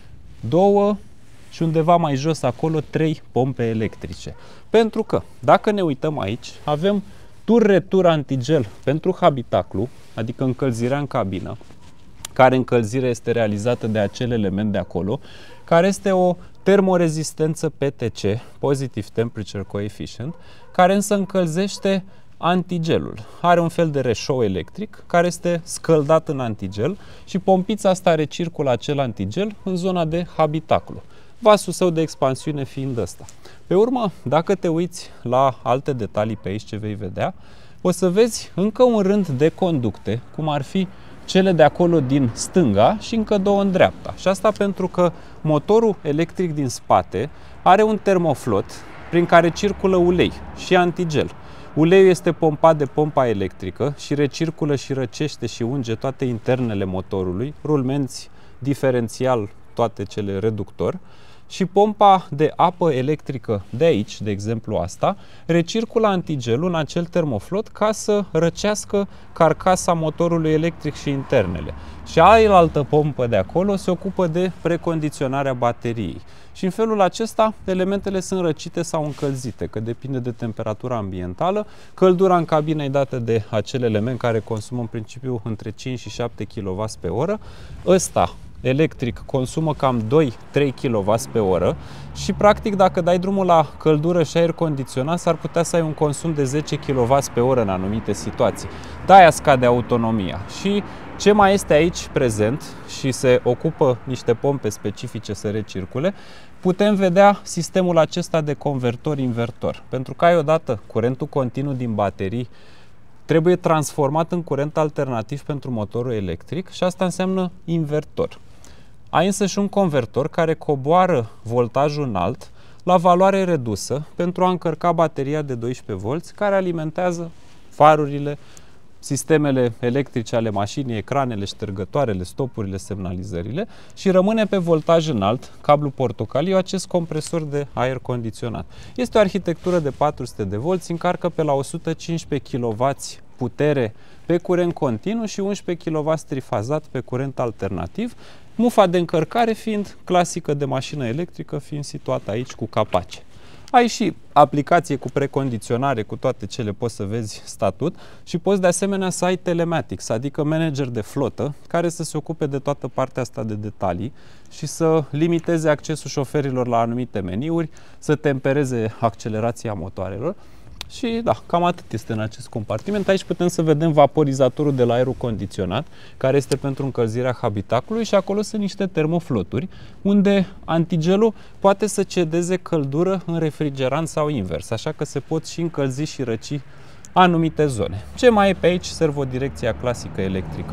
două și undeva mai jos acolo 3 pompe electrice. Pentru că, dacă ne uităm aici, avem tur-retur antigel pentru habitaclu, adică încălzirea în cabină, care încălzire este realizată de acel element de acolo, care este o termorezistență PTC, Positive Temperature Coefficient, care însă încălzește antigelul. Are un fel de reșou electric care este scăldat în antigel și pompița asta recirculă acel antigel în zona de habitaclu. Vasul său de expansiune fiind ăsta. Pe urmă, dacă te uiți la alte detalii pe aici ce vei vedea, o să vezi încă un rând de conducte, cum ar fi cele de acolo din stânga și încă două în dreapta. Și asta pentru că motorul electric din spate are un termoflot prin care circulă ulei și antigel. Uleiul este pompat de pompa electrică și recirculă și răcește și unge toate internele motorului, rulmenți, diferențial, toate cele reductor. Și pompa de apă electrică de aici, de exemplu asta, recirculă antigelul în acel termoflot ca să răcească carcasa motorului electric și internele. Și ailaltă pompă de acolo se ocupă de precondiționarea bateriei. Și în felul acesta elementele sunt răcite sau încălzite, că depinde de temperatura ambientală. Căldura în cabină e dată de acel element care consumă în principiu între 5 și 7 kW pe oră. Ăsta electric consumă cam 2-3 kW pe oră și practic dacă dai drumul la căldură și aer condiționat s-ar putea să ai un consum de 10 kW pe oră în anumite situații. De-aia scade autonomia. Și ce mai este aici prezent și se ocupă niște pompe specifice să recircule, putem vedea sistemul acesta de convertor-invertor. Pentru că ai odată curentul continuu din baterii trebuie transformat în curent alternativ pentru motorul electric și asta înseamnă invertor. Ai însă și un convertor care coboară voltajul înalt la valoare redusă pentru a încărca bateria de 12 V care alimentează farurile, sistemele electrice ale mașinii, ecranele, ștergătoarele, stopurile, semnalizările și rămâne pe voltaj înalt, cablu portocaliu, acest compresor de aer condiționat. Este o arhitectură de 400 de V, încarcă pe la 115 kW putere pe curent continuu și 11 kW trifazat pe curent alternativ, mufa de încărcare fiind clasică de mașină electrică, fiind situată aici cu capace. Ai și aplicație cu precondiționare, cu toate cele, poți să vezi statut și poți de asemenea să ai telematics, adică manager de flotă, care să se ocupe de toată partea asta de detalii și să limiteze accesul șoferilor la anumite meniuri, să tempereze accelerația motoarelor. Și da, cam atât este în acest compartiment. Aici putem să vedem vaporizatorul de la aerul condiționat, care este pentru încălzirea habitacului și acolo sunt niște termofloturi, unde antigelul poate să cedeze căldură în refrigerant sau invers, așa că se pot și încălzi și răci anumite zone. Ce mai e pe aici? Servodirecția clasică electrică,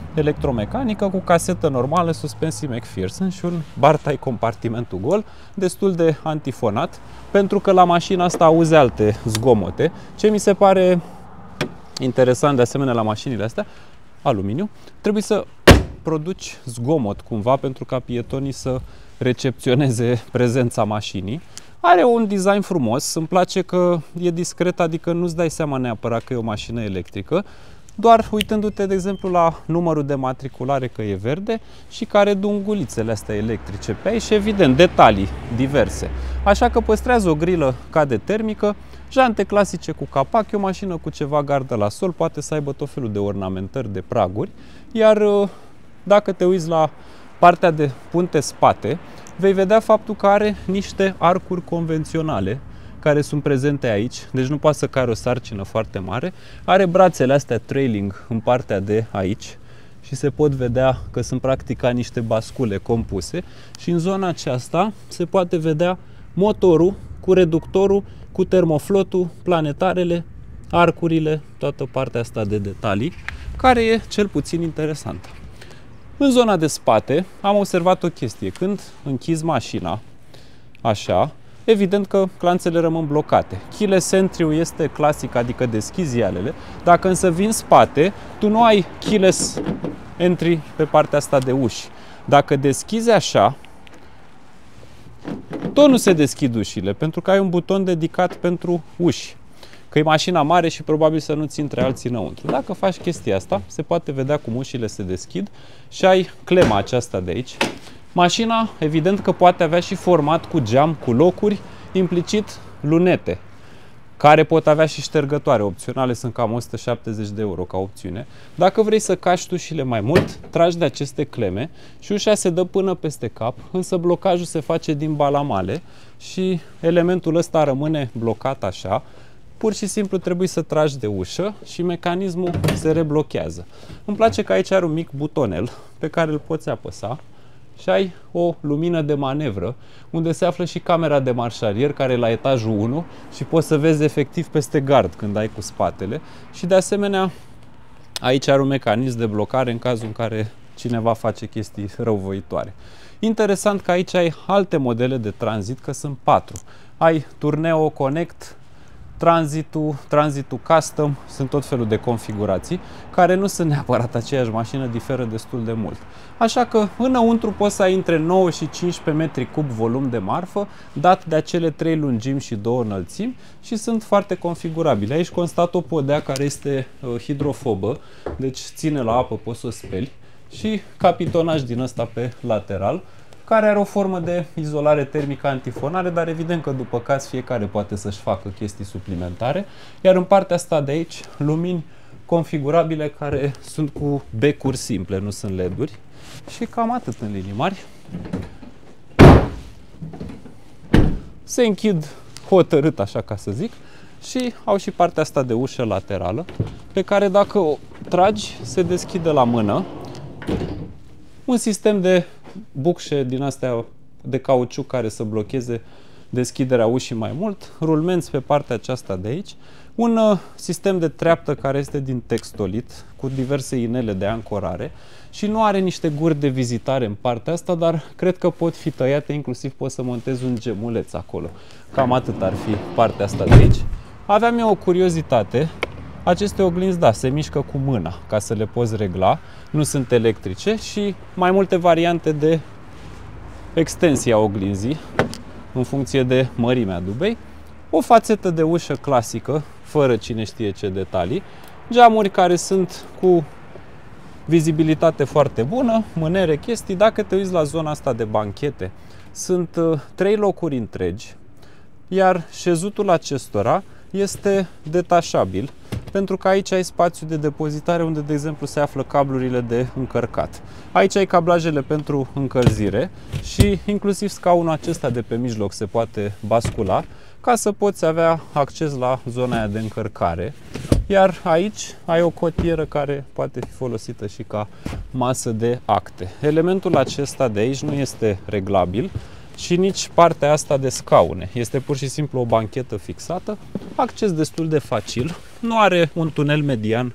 electromecanică cu casetă normală, suspensii McPherson și un bar-tai compartimentul gol, destul de antifonat, pentru că la mașina asta auzi alte zgomote. Ce mi se pare interesant de asemenea la mașinile astea, aluminiu, trebuie să produci zgomot cumva pentru ca pietonii să recepționeze prezența mașinii. Are un design frumos, îmi place că e discret, adică nu-ți dai seama neapărat că e o mașină electrică, doar uitându-te, de exemplu, la numărul de matriculare că e verde și care dungulițele astea electrice pe aici și, evident, detalii diverse. Așa că păstrează o grilă cade termică, jante clasice cu capac, e o mașină cu ceva gardă la sol, poate să aibă tot felul de ornamentări de praguri, iar dacă te uiți la partea de punte spate, vei vedea faptul că are niște arcuri convenționale care sunt prezente aici, deci nu poate să care o sarcină foarte mare. Are brațele astea trailing în partea de aici și se pot vedea că sunt practic ca niște bascule compuse și în zona aceasta se poate vedea motorul cu reductorul, cu termoflotul, planetarele, arcurile, toată partea asta de detalii, care e cel puțin interesantă. În zona de spate am observat o chestie. Când închizi mașina, așa, evident că clanțele rămân blocate. Keyless entry-ul este clasic, adică deschizi ialele. Dacă însă vii în spate, tu nu ai keyless entry pe partea asta de uși. Dacă deschizi așa, tot nu se deschid ușile, pentru că ai un buton dedicat pentru uși. Că e mașina mare și probabil să nu-ți intre alții înăuntru. Dacă faci chestia asta, se poate vedea cum ușile se deschid și ai clema aceasta de aici. Mașina, evident că poate avea și format cu geam, cu locuri, implicit lunete, care pot avea și ștergătoare. Opționale sunt cam 170 de euro ca opțiune. Dacă vrei să cași ușile mai mult, tragi de aceste cleme și ușa se dă până peste cap, însă blocajul se face din balamale și elementul ăsta rămâne blocat așa. Pur și simplu trebuie să tragi de ușă și mecanismul se reblochează. Îmi place că aici are un mic butonel pe care îl poți apăsa și ai o lumină de manevră unde se află și camera de marșarier care e la etajul 1 și poți să vezi efectiv peste gard când ai cu spatele și de asemenea aici are un mecanism de blocare în cazul în care cineva face chestii răuvoitoare. Interesant că aici ai alte modele de tranzit, că sunt 4. Ai Tourneo Connect, Transitul Custom, sunt tot felul de configurații care nu sunt neapărat aceeași mașină, diferă destul de mult. Așa că înăuntru poți să ai între 9 și 15 metri cub volum de marfă, dat de acele 3 lungimi și 2 înălțimi și sunt foarte configurabile. Aici constat o podea care este hidrofobă, deci ține la apă, poți să o speli, și capitonaj din ăsta pe lateral, care are o formă de izolare termică antifonare, dar evident că după caz fiecare poate să-și facă chestii suplimentare. Iar în partea asta de aici, lumini configurabile care sunt cu becuri simple, nu sunt LED-uri. Și cam atât în linii mari. Se închid hotărât, așa ca să zic, și au și partea asta de ușă laterală, pe care dacă o tragi, se deschide la mână. Un sistem de bucșe din astea de cauciuc care să blocheze deschiderea ușii mai mult, rulmenți pe partea aceasta de aici, un sistem de treaptă care este din textolit cu diverse inele de ancorare și nu are niște guri de vizitare în partea asta, dar cred că pot fi tăiate, inclusiv poți să montezi un gemuleț acolo. Cam atât ar fi partea asta de aici. Aveam eu o curiozitate. Aceste oglinzi, da, se mișcă cu mâna ca să le poți regla, nu sunt electrice și mai multe variante de extensie a oglinzii în funcție de mărimea dubei. O fațetă de ușă clasică, fără cine știe ce detalii, geamuri care sunt cu vizibilitate foarte bună, mânere, chestii. Dacă te uiți la zona asta de banchete, sunt 3 locuri întregi, iar șezutul acestora este detașabil, pentru că aici ai spațiu de depozitare unde, de exemplu, se află cablurile de încărcat. Aici ai cablajele pentru încălzire și inclusiv scaunul acesta de pe mijloc se poate bascula ca să poți avea acces la zona aia de încărcare. Iar aici ai o cotieră care poate fi folosită și ca masă de acte. Elementul acesta de aici nu este reglabil și nici partea asta de scaune. Este pur și simplu o banchetă fixată, acces destul de facil, nu are un tunel median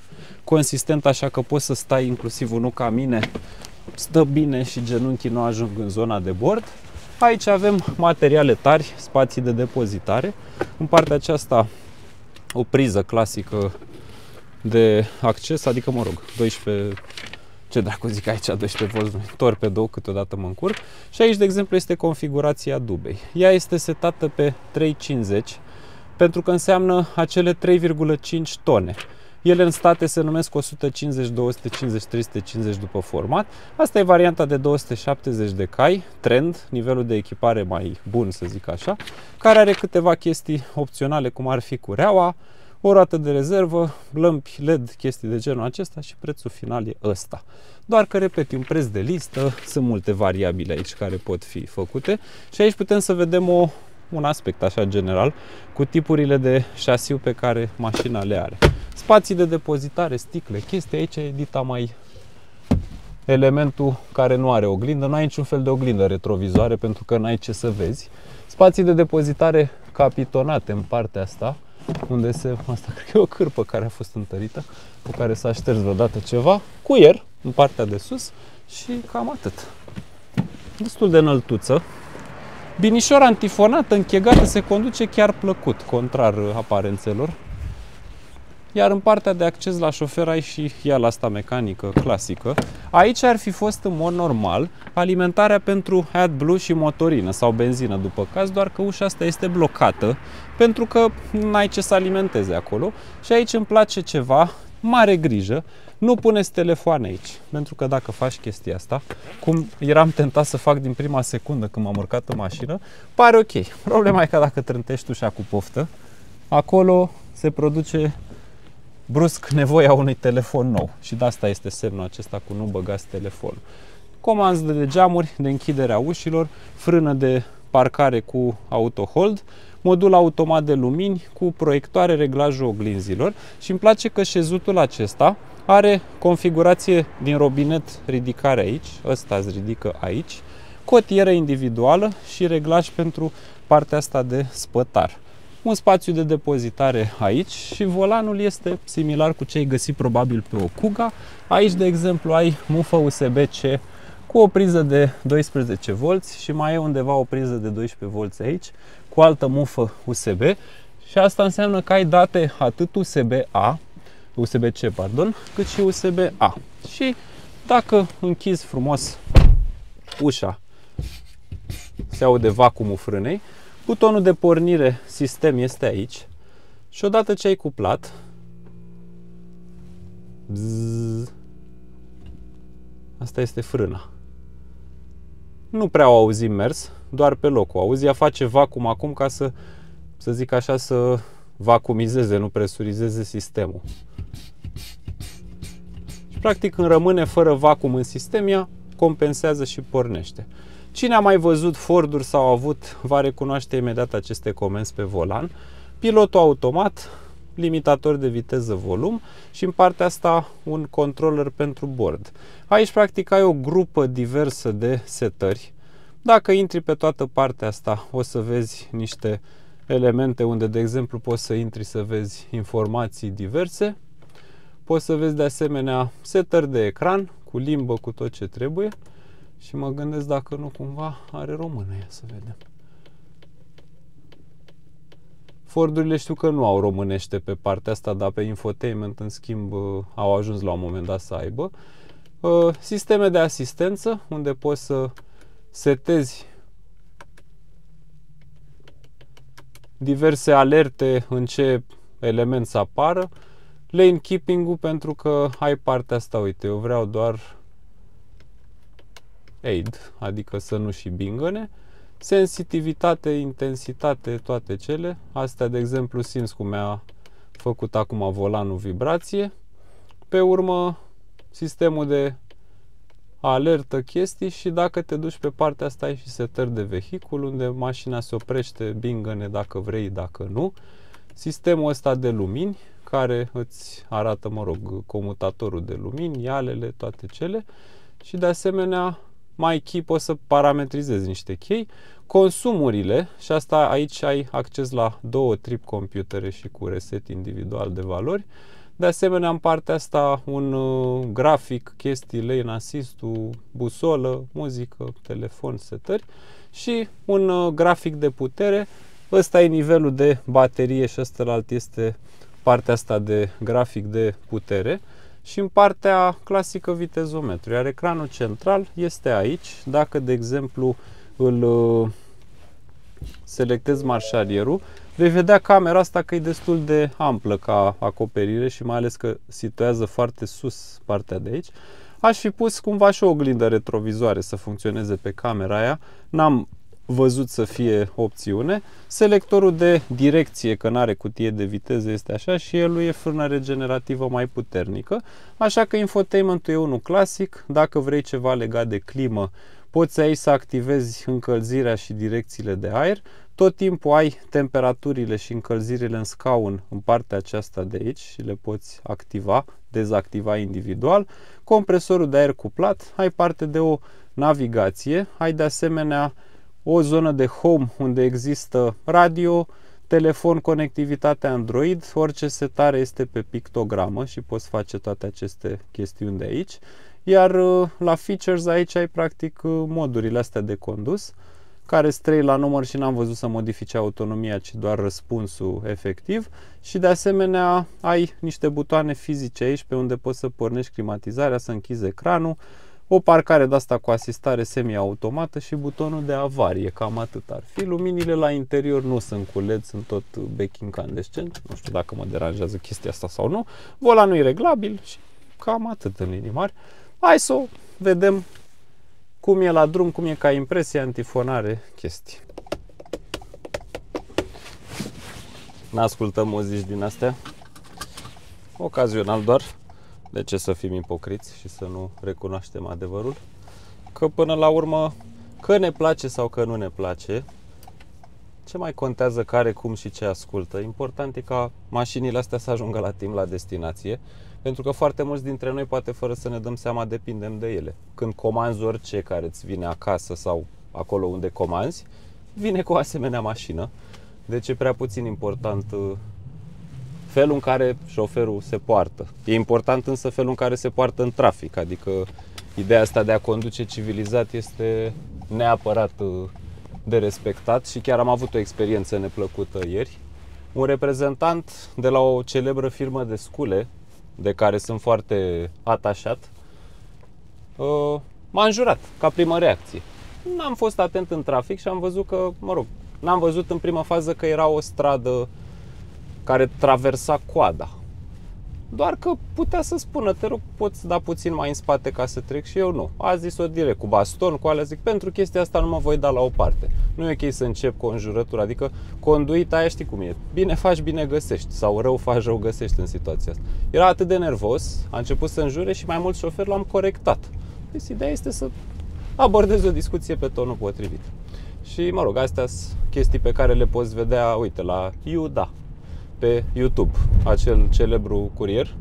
consistent, așa că poți să stai, inclusiv unul ca mine, stă bine și genunchii nu ajung în zona de bord. Aici avem materiale tari, spații de depozitare. În partea aceasta o priză clasică de acces, adică 12, ce dracu zic aici, 12 V, torpedou, câteodată mă încurc. Și aici, de exemplu, este configurația dubei. Ea este setată pe 350 pentru că înseamnă acele 3,5 tone. Ele în state se numesc 150, 250, 350 după format. Asta e varianta de 270 de cai, trend, nivelul de echipare mai bun, să zic așa, care are câteva chestii opționale, cum ar fi cureaua, o roată de rezervă, lămpi LED, chestii de genul acesta și prețul final e ăsta. Doar că, repet, un preț de listă, sunt multe variabile aici care pot fi făcute și aici putem să vedem un aspect așa general cu tipurile de șasiu pe care mașina le are. Spații de depozitare, sticle, chestii, aici e dita mai elementul care nu are oglindă, nu ai niciun fel de oglindă retrovizoare pentru că n-ai ce să vezi. Spații de depozitare capitonate în partea asta, unde asta cred că e o cârpă care a fost întărită, cu care s-a șters vreodată ceva, cuier în partea de sus și cam atât. Destul de înăltuță. Binișor antifonată, închegată, se conduce chiar plăcut, contrar aparențelor. Iar în partea de acces la șofer ai și ea la asta mecanică clasică. Aici ar fi fost în mod normal alimentarea pentru AdBlue și motorină sau benzină după caz, doar că ușa asta este blocată pentru că n-ai ce să alimenteze acolo. Și aici îmi place ceva, mare grijă, nu puneți telefoane aici, pentru că dacă faci chestia asta, cum eram tentat să fac din prima secundă când m-am urcat în mașină, pare ok. Problema e că dacă trântești ușa cu poftă, acolo se produce brusc nevoia unui telefon nou și de asta este semnul acesta cu nu băgați telefon. Comandă de geamuri, de închidere a ușilor, frână de parcare cu auto hold, modul automat de lumini cu proiectoare, reglajul oglinzilor și îmi place că șezutul acesta are configurație din robinet, ridicare aici, ăsta îți ridică aici, cotieră individuală și reglaj pentru partea asta de spătar. Un spațiu de depozitare aici și volanul este similar cu ce ai găsit probabil pe o Kuga. Aici, de exemplu, ai mufă USB-C cu o priză de 12 V și mai e undeva o priză de 12 V aici cu altă mufă USB și asta înseamnă că ai date atât USB-C, pardon, cât și USB-A. Și dacă închizi frumos ușa, se aude vacuumul frânei. Butonul de pornire sistem este aici și odată ce ai cuplat, asta este frâna. Nu prea o auzi mers, doar pe loc o auzi. Ea face vacuum acum ca să zic așa, să vacuumizeze, nu presurizeze sistemul. Și practic când rămâne fără vacuum în sistem, ea compensează și pornește. Cine a mai văzut Ford-uri sau a avut, va recunoaște imediat aceste comenzi pe volan. Pilotul automat, limitator de viteză volum și în partea asta un controller pentru bord. Aici practic ai o grupă diversă de setări. Dacă intri pe toată partea asta o să vezi niște elemente unde, de exemplu, poți să intri să vezi informații diverse. Poți să vezi de asemenea setări de ecran cu limbă, cu tot ce trebuie. Și mă gândesc dacă nu cumva are română, ia să vedem. Fordurile știu că nu au românește pe partea asta, dar pe infotainment, în schimb, au ajuns la un moment dat să aibă. Sisteme de asistență, unde poți să setezi diverse alerte în ce element să apară. Lane keeping-ul, pentru că ai partea asta, uite, eu vreau doar aid, adică să nu și bingăne. Sensitivitate, intensitate, toate cele. Astea, de exemplu, simți cum mi-a făcut acum volanul vibrație. Pe urmă, sistemul de alertă, chestii și dacă te duci pe partea asta ai și setări de vehicul, unde mașina se oprește, bingăne dacă vrei, dacă nu. Sistemul ăsta de lumini, care îți arată, mă rog, comutatorul de lumini, ialele, toate cele. Și de asemenea, mai key, poți să parametrizezi niște chei. Consumurile, și asta aici ai acces la două trip computere și cu reset individual de valori. De asemenea, în partea asta, un grafic, chestii, lane assist-ul, busolă, muzică, telefon, setări și un grafic de putere. Ăsta e nivelul de baterie și ăstălalt este partea asta de grafic de putere. Și în partea clasică vitezometru. Iar ecranul central este aici. Dacă, de exemplu, îl selectez marșalierul, vei vedea camera asta că e destul de amplă ca acoperire și mai ales că situează foarte sus partea de aici. Aș fi pus cumva și o oglindă retrovizoare să funcționeze pe camera aia. N-am văzut să fie opțiune. Selectorul de direcție, că n-are cutie de viteză, este așa și el e frână regenerativă mai puternică. Așa că infotainmentul e unul clasic. Dacă vrei ceva legat de climă, poți aici să activezi încălzirea și direcțiile de aer. Tot timpul ai temperaturile și încălzirile în scaun în partea aceasta de aici și le poți activa, dezactiva individual. Compresorul de aer cuplat, ai parte de o navigație, ai de asemenea o zonă de home unde există radio, telefon, conectivitate Android, orice setare este pe pictogramă și poți face toate aceste chestiuni de aici. Iar la features aici ai practic modurile astea de condus, care sunt 3 la număr și n-am văzut să modifice autonomia, ci doar răspunsul efectiv. Și de asemenea ai niște butoane fizice aici pe unde poți să pornești climatizarea, să închizi ecranul, o parcare de asta cu asistare semi-automată și butonul de avarie, cam atât ar fi. Luminile la interior nu sunt cu LED, sunt tot bec incandescent, nu știu dacă mă deranjează chestia asta sau nu. Volanul e reglabil și cam atât în linii mari. Hai să o vedem cum e la drum, cum e ca impresie, antifonare, chestii. N-ascultăm muzici din astea, ocazional doar. De ce să fim ipocriți și să nu recunoaștem adevărul? Că până la urmă, că ne place sau că nu ne place, ce mai contează care, cum și ce ascultă? Important e ca mașinile astea să ajungă la timp la destinație, pentru că foarte mulți dintre noi, poate fără să ne dăm seama, depindem de ele. Când comanzi orice care îți vine acasă sau acolo unde comanzi, vine cu o asemenea mașină. Deci e prea puțin important felul în care șoferul se poartă. E important însă felul în care se poartă în trafic, adică ideea asta de a conduce civilizat este neapărat de respectat și chiar am avut o experiență neplăcută ieri. Un reprezentant de la o celebră firmă de scule, de care sunt foarte atașat, m-a înjurat ca primă reacție. N-am fost atent în trafic și am văzut că, n-am văzut în prima fază că era o stradă care traversa coada. Doar că putea să spună, te rog, poți da puțin mai în spate ca să trec, și eu nu. A zis-o direct, cu baston, cu alea, zic, pentru chestia asta nu mă voi da la o parte. Nu e ok să încep cu o înjurătură, adică conduita aia știi cum e. Bine faci, bine găsești, sau rău faci, rău găsești în situația asta. Era atât de nervos, a început să înjure și mai mulți șoferi l-am corectat. Deci ideea este să abordezi o discuție pe tonul potrivit. Și mă rog, astea sunt chestii pe care le poți vedea, uite, la Iuda, pe YouTube, acel celebru curier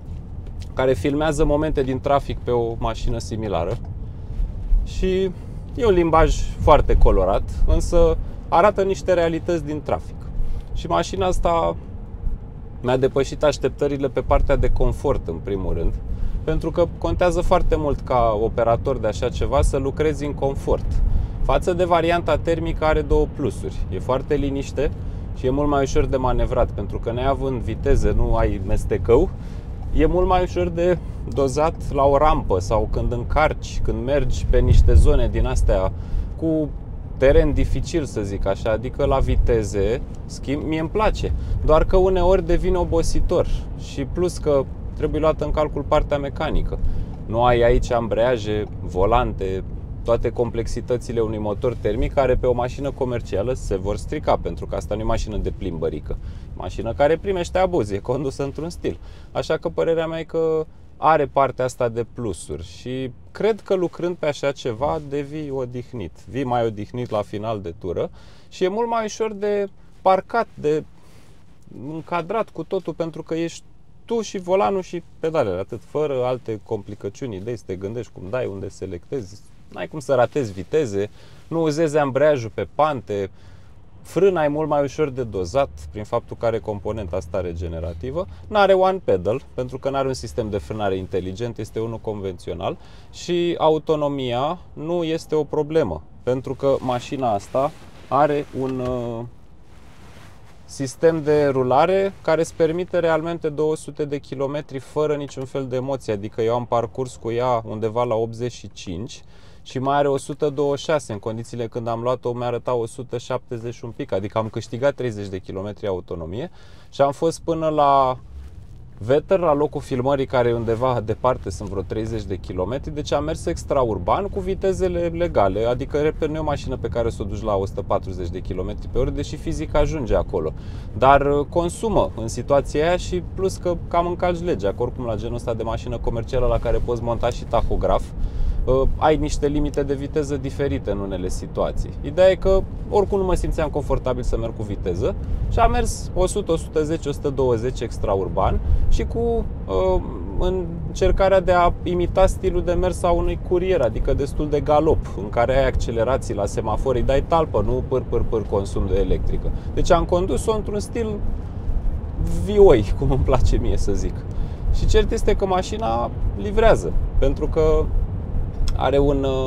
care filmează momente din trafic pe o mașină similară și e un limbaj foarte colorat, însă arată niște realități din trafic. Și mașina asta mi-a depășit așteptările pe partea de confort, în primul rând, pentru că contează foarte mult ca operator de așa ceva să lucrezi în confort. Față de varianta termică are două plusuri. E foarte liniște și e mult mai ușor de manevrat, pentru că neavând viteze, nu ai mestecău, e mult mai ușor de dozat la o rampă sau când încarci, când mergi pe niște zone din astea cu teren dificil, să zic așa, adică la viteze, schimb, mie îmi place, doar că uneori devine obositor și plus că trebuie luată în calcul partea mecanică. Nu ai aici ambreiaje, volante, toate complexitățile unui motor termic care pe o mașină comercială se vor strica, pentru că asta nu e mașină de plimbărică, mașină care primește abuz, e condusă într-un stil. Așa că părerea mea e că are partea asta de plusuri și cred că lucrând pe așa ceva devii odihnit, vii mai odihnit la final de tură și e mult mai ușor de parcat, de încadrat cu totul, pentru că ești tu și volanul și pedalele, atât, fără alte complicăciuni, idei, să te gândești cum dai, unde selectezi, n-ai cum să ratezi viteze, nu uzezi ambreiajul pe pante, Frâna e mult mai ușor de dozat prin faptul că are componenta asta regenerativă. N-are one pedal, pentru că n-are un sistem de frânare inteligent, este unul convențional. Și autonomia nu este o problemă, pentru că mașina asta are un sistem de rulare care îți permite realmente 200 de kilometri fără niciun fel de emoție. Adică eu am parcurs cu ea undeva la 85 și mai are 126. În condițiile când am luat-o mi-a arătat 170 un pic. Adică am câștigat 30 de kilometri autonomie și am fost până la Vetter, la locul filmării, care e undeva departe, sunt vreo 30 de kilometri. Deci am mers extraurban cu vitezele legale. Adică, repet, nu e o mașină pe care să o duci la 140 de kilometri pe oră, deși fizic ajunge acolo. Dar consumă în situația aia și plus că cam încalci legea, că oricum la genul ăsta de mașină comercială la care poți monta și tahograf, ai niște limite de viteză diferite în unele situații. Ideea e că oricum nu mă simțeam confortabil să merg cu viteză și am mers 100, 110, 120 extraurban și cu încercarea de a imita stilul de mers a unui curier, adică destul de galop, în care ai accelerații la semafor, îi dai talpă, nu pâr consum de electrică. Deci am condus-o într-un stil vioi, cum îmi place mie să zic. Și cert este că mașina livrează, pentru că are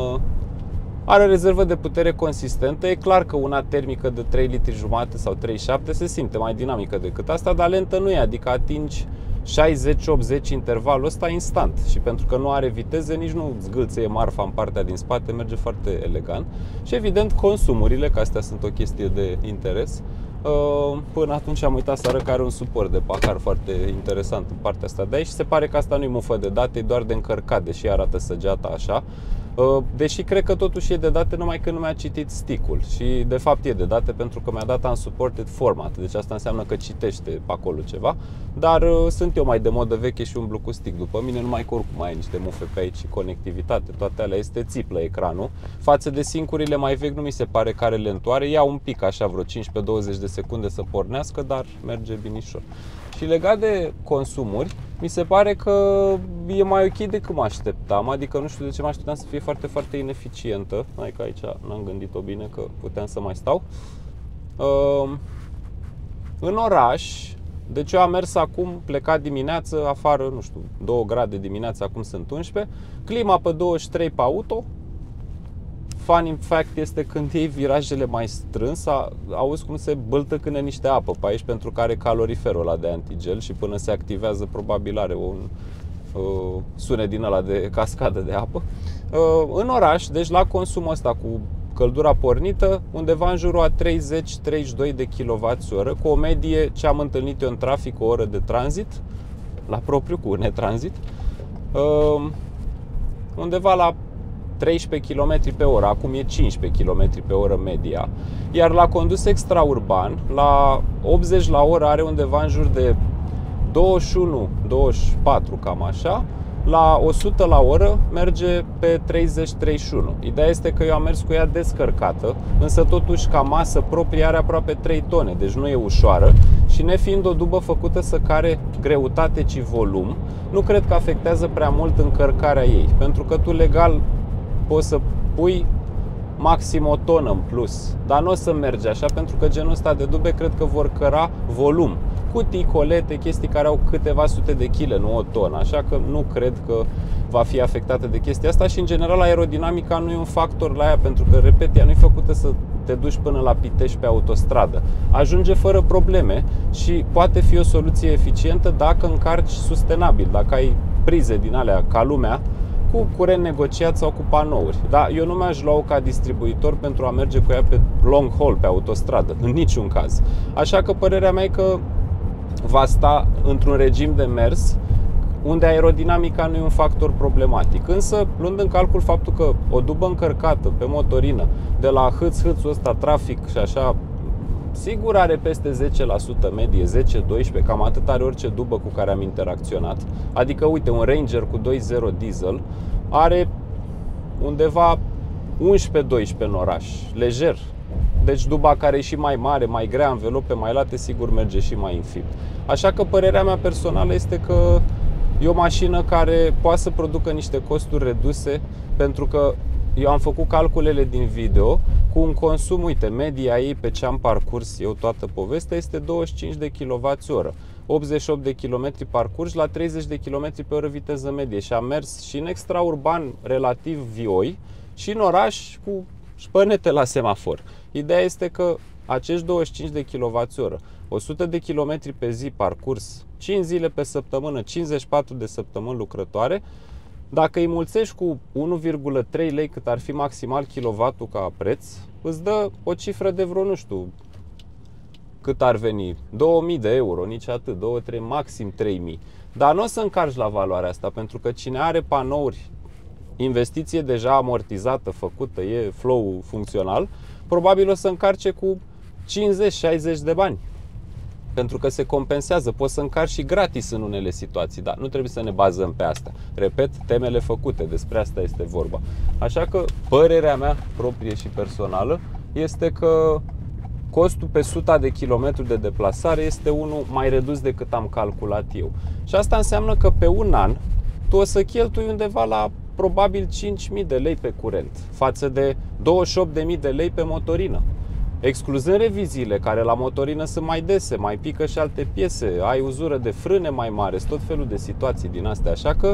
o rezervă de putere consistentă. E clar că una termică de 3 litri jumate sau 3,7 se simte mai dinamică decât asta, dar lentă nu e, adică atingi 60-80 intervalul ăsta instant. Și pentru că nu are viteze, nici nu zgâlțăie marfa în partea din spate, merge foarte elegant. Și evident consumurile, că astea sunt o chestie de interes. Până atunci am uitat să arăt că are un suport de pahar foarte interesant în partea asta de aici și se pare că asta nu-i mufă de date, e doar de încărcat, deși arată săgeata așa. Deși cred că totuși e de date, numai că nu mi-a citit stick-ul. Și de fapt e de date pentru că mi-a dat unsupported format. Deci asta înseamnă că citește pe acolo ceva. Dar sunt eu mai de modă veche și umblu cu stick după mine, numai că oricum mai ai niște mufe pe aici și conectivitate. Toate alea este țiplă ecranul. Față de sync-urile mai vechi nu mi se pare că are lentoare. Ia un pic așa, vreo 15-20 de secunde să pornească, dar merge binișor. Și legat de consumuri, mi se pare că e mai ok decât mă așteptam. Adică nu știu de ce mă așteptam să fie foarte, foarte ineficientă. Hai că aici n-am gândit-o bine, că puteam să mai stau. În oraș, deci eu am mers acum, plecat dimineață, afară, nu știu, 2 grade dimineața, acum sunt 11. Clima pe 23 pe auto. Funny fact este când iei virajele mai strâns, auzi cum se bâltăcână niște apă pe aici, pentru că are caloriferul ăla de antigel și până se activează probabil are un sunet din ăla de cascadă de apă. În oraș, deci la consumul ăsta cu căldura pornită, undeva în jurul a 30-32 de kWh, cu o medie ce am întâlnit eu în trafic, o oră de tranzit, la propriu, cu netranzit, undeva la 13 km pe oră, acum e 15 km pe oră media. Iar la condus extraurban, la 80 la oră are undeva în jur de 21-24, cam așa. La 100 la oră merge pe 30-31. Ideea este că eu am mers cu ea descărcată, însă totuși ca masă proprie are aproape 3 tone, deci nu e ușoară. Și nefiind o dubă făcută să care greutate ci volum, nu cred că afectează prea mult încărcarea ei, pentru că tu legal poți să pui maxim o tonă în plus, dar nu o să merge așa, pentru că genul ăsta de dube cred că vor căra volum, cutii, colete, chestii care au câteva sute de kg, nu o tonă, așa că nu cred că va fi afectată de chestia asta. Și în general aerodinamica nu e un factor la ea, pentru că, repet, ea nu e făcută să te duci până la Pitești pe autostradă. Ajunge fără probleme și poate fi o soluție eficientă dacă încarci sustenabil, dacă ai prize din alea ca lumea, cu curent negociat sau cu panouri. Dar eu nu mi-aș lua-o ca distribuitor pentru a merge cu ea pe long haul, pe autostradă, în niciun caz. Așa că părerea mea e că va sta într-un regim de mers unde aerodinamica nu e un factor problematic. Însă, luând în calcul faptul că o dubă încărcată pe motorină, de la hâț-hâțul ăsta, trafic și așa, sigur are peste 10% medie, 10-12%, cam atât are orice dubă cu care am interacționat. Adică, uite, un Ranger cu 2.0 diesel are undeva 11-12 în oraș, lejer. Deci duba care e și mai mare, mai grea, învelope mai late, sigur merge și mai infib. Așa că părerea mea personală este că e o mașină care poate să producă niște costuri reduse, pentru că eu am făcut calculele din video cu un consum, uite, media ei pe ce am parcurs eu toată povestea este 25 de kWh. 88 de km parcurs la 30 de km pe oră viteză medie și am mers și în extraurban relativ vioi și în oraș cu șpănete la semafor. Ideea este că acești 25 de kWh, 100 de km pe zi parcurs, 5 zile pe săptămână, 54 de săptămâni lucrătoare, dacă îi mulțești cu 1,3 lei cât ar fi maximal kilowattul ca preț, îți dă o cifră de vreo, nu știu, cât ar veni, 2000 de euro, nici atât, 2-3, maxim 3000. Dar nu o să încarci la valoarea asta, pentru că cine are panouri, investiție deja amortizată, făcută, e flow funcțional, probabil o să încarce cu 50-60 de bani. Pentru că se compensează, poți să încarci și gratis în unele situații, dar nu trebuie să ne bazăm pe asta. Repet, temele făcute, despre asta este vorba. Așa că părerea mea proprie și personală este că costul pe 100 de kilometri de deplasare este unul mai redus decât am calculat eu. Și asta înseamnă că pe un an tu o să cheltui undeva la probabil 5.000 de lei pe curent, față de 28.000 de lei pe motorină. Excluzând reviziile, care la motorină sunt mai dese, mai pică și alte piese, ai uzură de frâne mai mare, tot felul de situații din astea. Așa că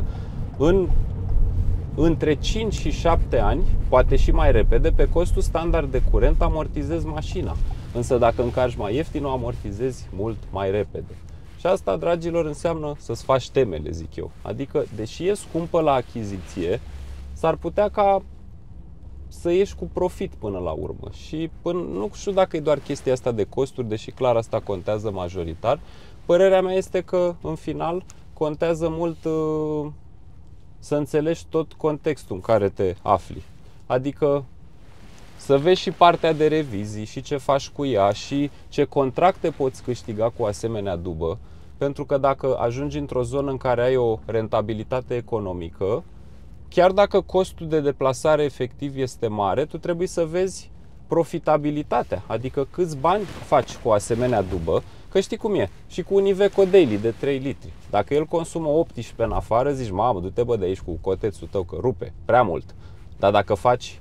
între 5 și 7 ani, poate și mai repede, pe costul standard de curent amortizezi mașina. Însă dacă încarci mai ieftin, o amortizezi mult mai repede. Și asta, dragilor, înseamnă să-ți faci temele, zic eu. Adică, deși e scumpă la achiziție, s-ar putea ca să ieși cu profit până la urmă. Și nu știu dacă e doar chestia asta de costuri, deși clar asta contează majoritar. Părerea mea este că, în final, contează mult să înțelegi tot contextul în care te afli. Adică să vezi și partea de revizii și ce faci cu ea și ce contracte poți câștiga cu asemenea dubă. Pentru că dacă ajungi într-o zonă în care ai o rentabilitate economică, chiar dacă costul de deplasare efectiv este mare, tu trebuie să vezi profitabilitatea, adică câți bani faci cu o asemenea dubă, că știi cum e, și cu un Iveco Daily de 3 litri. Dacă el consumă 18 în afară, zici, mamă, du-te bă de aici cu cotețul tău, că rupe prea mult. Dar dacă faci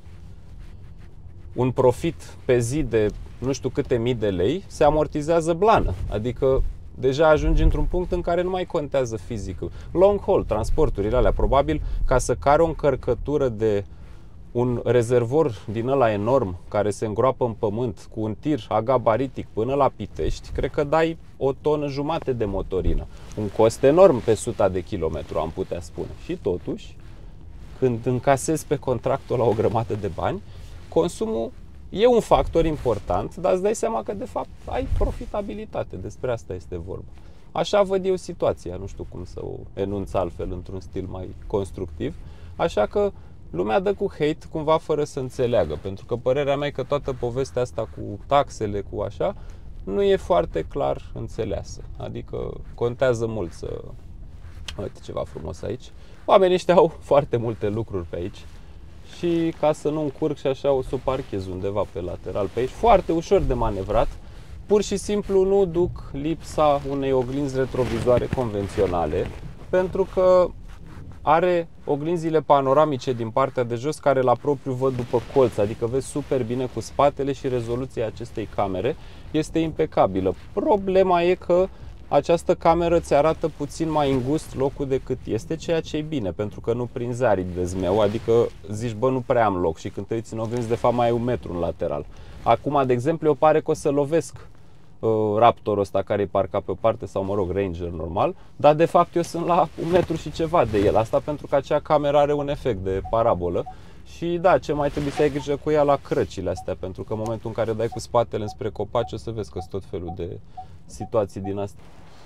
un profit pe zi de nu știu câte mii de lei, se amortizează blană, adică deja ajungi într-un punct în care nu mai contează fizicul. Long haul, transporturile alea, probabil ca să cari o încărcătură de un rezervor din ăla enorm care se îngroapă în pământ cu un tir agabaritic până la Pitești, cred că dai 1,5 tone de motorină. Un cost enorm pe 100 de kilometri, am putea spune. Și totuși, când încasezi pe contractul la o grămadă de bani, consumul e un factor important, dar îți dai seama că de fapt ai profitabilitate, despre asta este vorba. Așa văd eu situația, nu știu cum să o enunț altfel într-un stil mai constructiv, așa că lumea dă cu hate cumva fără să înțeleagă, pentru că părerea mea e că toată povestea asta cu taxele, cu așa, nu e foarte clar înțeleasă, adică contează mult să... Uite ceva frumos aici. Oamenii ăștia au foarte multe lucruri pe aici. Și ca să nu încurc și așa o să o parchez undeva pe lateral pe aici. Foarte ușor de manevrat. Pur și simplu nu duc lipsa unei oglinzi retrovizoare convenționale, pentru că are oglinzile panoramice din partea de jos care la propriu văd după colț, adică vezi super bine cu spatele și rezoluția acestei camere este impecabilă. Problema e că această cameră ți arată puțin mai îngust locul decât este, ceea ce e bine, pentru că nu prinzi aripi de zmeu, adică zici, bă, nu prea am loc și când te uiți în oglinzi, de fapt mai ai 1 metru în lateral. Acum, de exemplu, eu pare că o să lovesc Raptorul ăsta care e parcat pe o parte sau, mă rog, Ranger normal, dar de fapt eu sunt la 1 metru și ceva de el, asta pentru că acea cameră are un efect de parabolă. Și da, ce mai trebuie să ai grijă cu ea la crăcile astea, pentru că în momentul în care dai cu spatele înspre copaci o să vezi că sunt tot felul de situații din astea.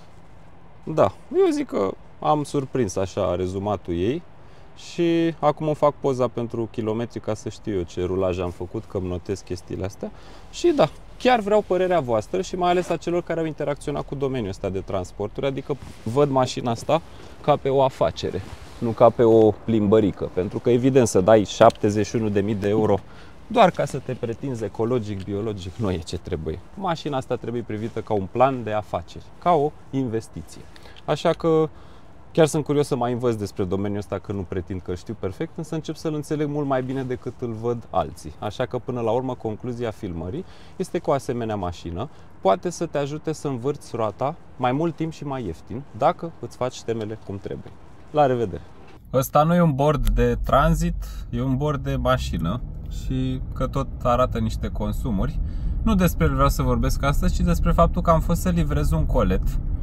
Da, eu zic că am surprins așa rezumatul ei și acum îmi fac poza pentru kilometri ca să știu eu ce rulaj am făcut, că îmi notez chestiile astea. Și da, chiar vreau părerea voastră și mai ales a celor care au interacționat cu domeniul ăsta de transporturi, adică văd mașina asta ca pe o afacere, nu ca pe o plimbărică, pentru că evident să dai 71.000 de euro doar ca să te pretinzi ecologic, biologic, nu e ce trebuie. Mașina asta trebuie privită ca un plan de afaceri, ca o investiție. Așa că Chiar sunt curios să mai învăț despre domeniul ăsta, că nu pretind că știu perfect, însă încep să-l înțeleg mult mai bine decât îl văd alții. Așa că până la urmă concluzia filmării este că o asemenea mașină poate să te ajute să învârți roata mai mult timp și mai ieftin, dacă îți faci temele cum trebuie. La revedere! Ăsta nu e un bord de tranzit, e un bord de mașină și că tot arată niște consumuri. Nu despre el vreau să vorbesc astăzi, ci despre faptul că am fost să livrez un colet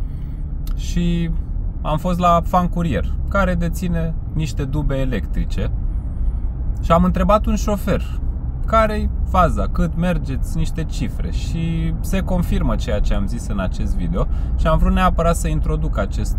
și am fost la Fan Curier, care deține niște dube electrice, și am întrebat un șofer care-i faza, cât mergeți, niște cifre, și se confirmă ceea ce am zis în acest video și am vrut neapărat să introduc acest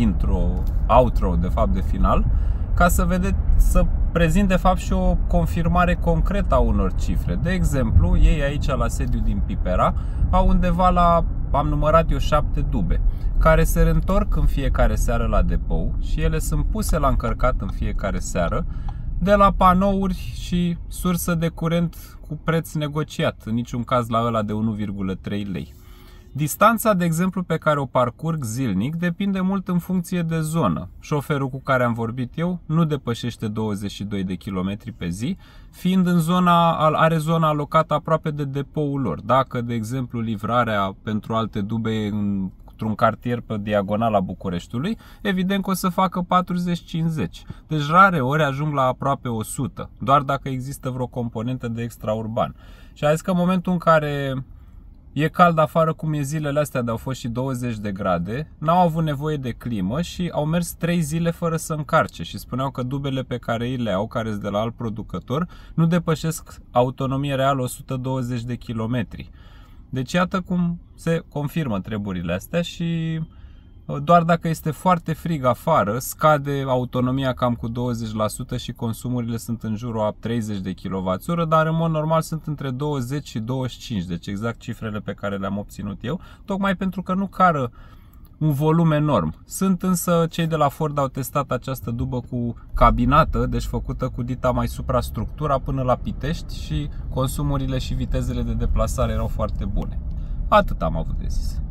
outro de fapt de final, ca să vedeți, să prezint de fapt și o confirmare concretă a unor cifre. De exemplu, ei aici la sediu din Pipera au undeva la, am numărat eu, 7 dube, care se reîntorc în fiecare seară la depou și ele sunt puse la încărcat în fiecare seară de la panouri și sursă de curent cu preț negociat, în niciun caz la ăla de 1,3 lei. Distanța, de exemplu, pe care o parcurg zilnic depinde mult în funcție de zonă. Șoferul cu care am vorbit eu nu depășește 22 de km pe zi, fiind în are zona alocată aproape de depoul lor. Dacă, de exemplu, livrarea pentru alte dube e într-un cartier pe diagonala Bucureștiului, evident că o să facă 40-50. Deci rare ori ajung la aproape 100, doar dacă există vreo componentă de extraurban. Și a zis că în momentul în care e cald afară, cum e zilele astea de au fost și 20 de grade, n-au avut nevoie de climă și au mers 3 zile fără să încarce și spuneau că dubele pe care ei le au, care sunt de la alt producător, nu depășesc autonomie reală 120 de kilometri. Deci iată cum se confirmă treburile astea și doar dacă este foarte frig afară, scade autonomia cam cu 20% și consumurile sunt în jurul a 30 de kWh, dar în mod normal sunt între 20 și 25, deci exact cifrele pe care le-am obținut eu, tocmai pentru că nu cară un volum enorm. Sunt însă, cei de la Ford au testat această dubă cu cabinată, deci făcută cu dita mai suprastructura până la Pitești și consumurile și vitezele de deplasare erau foarte bune. Atât am avut de zis.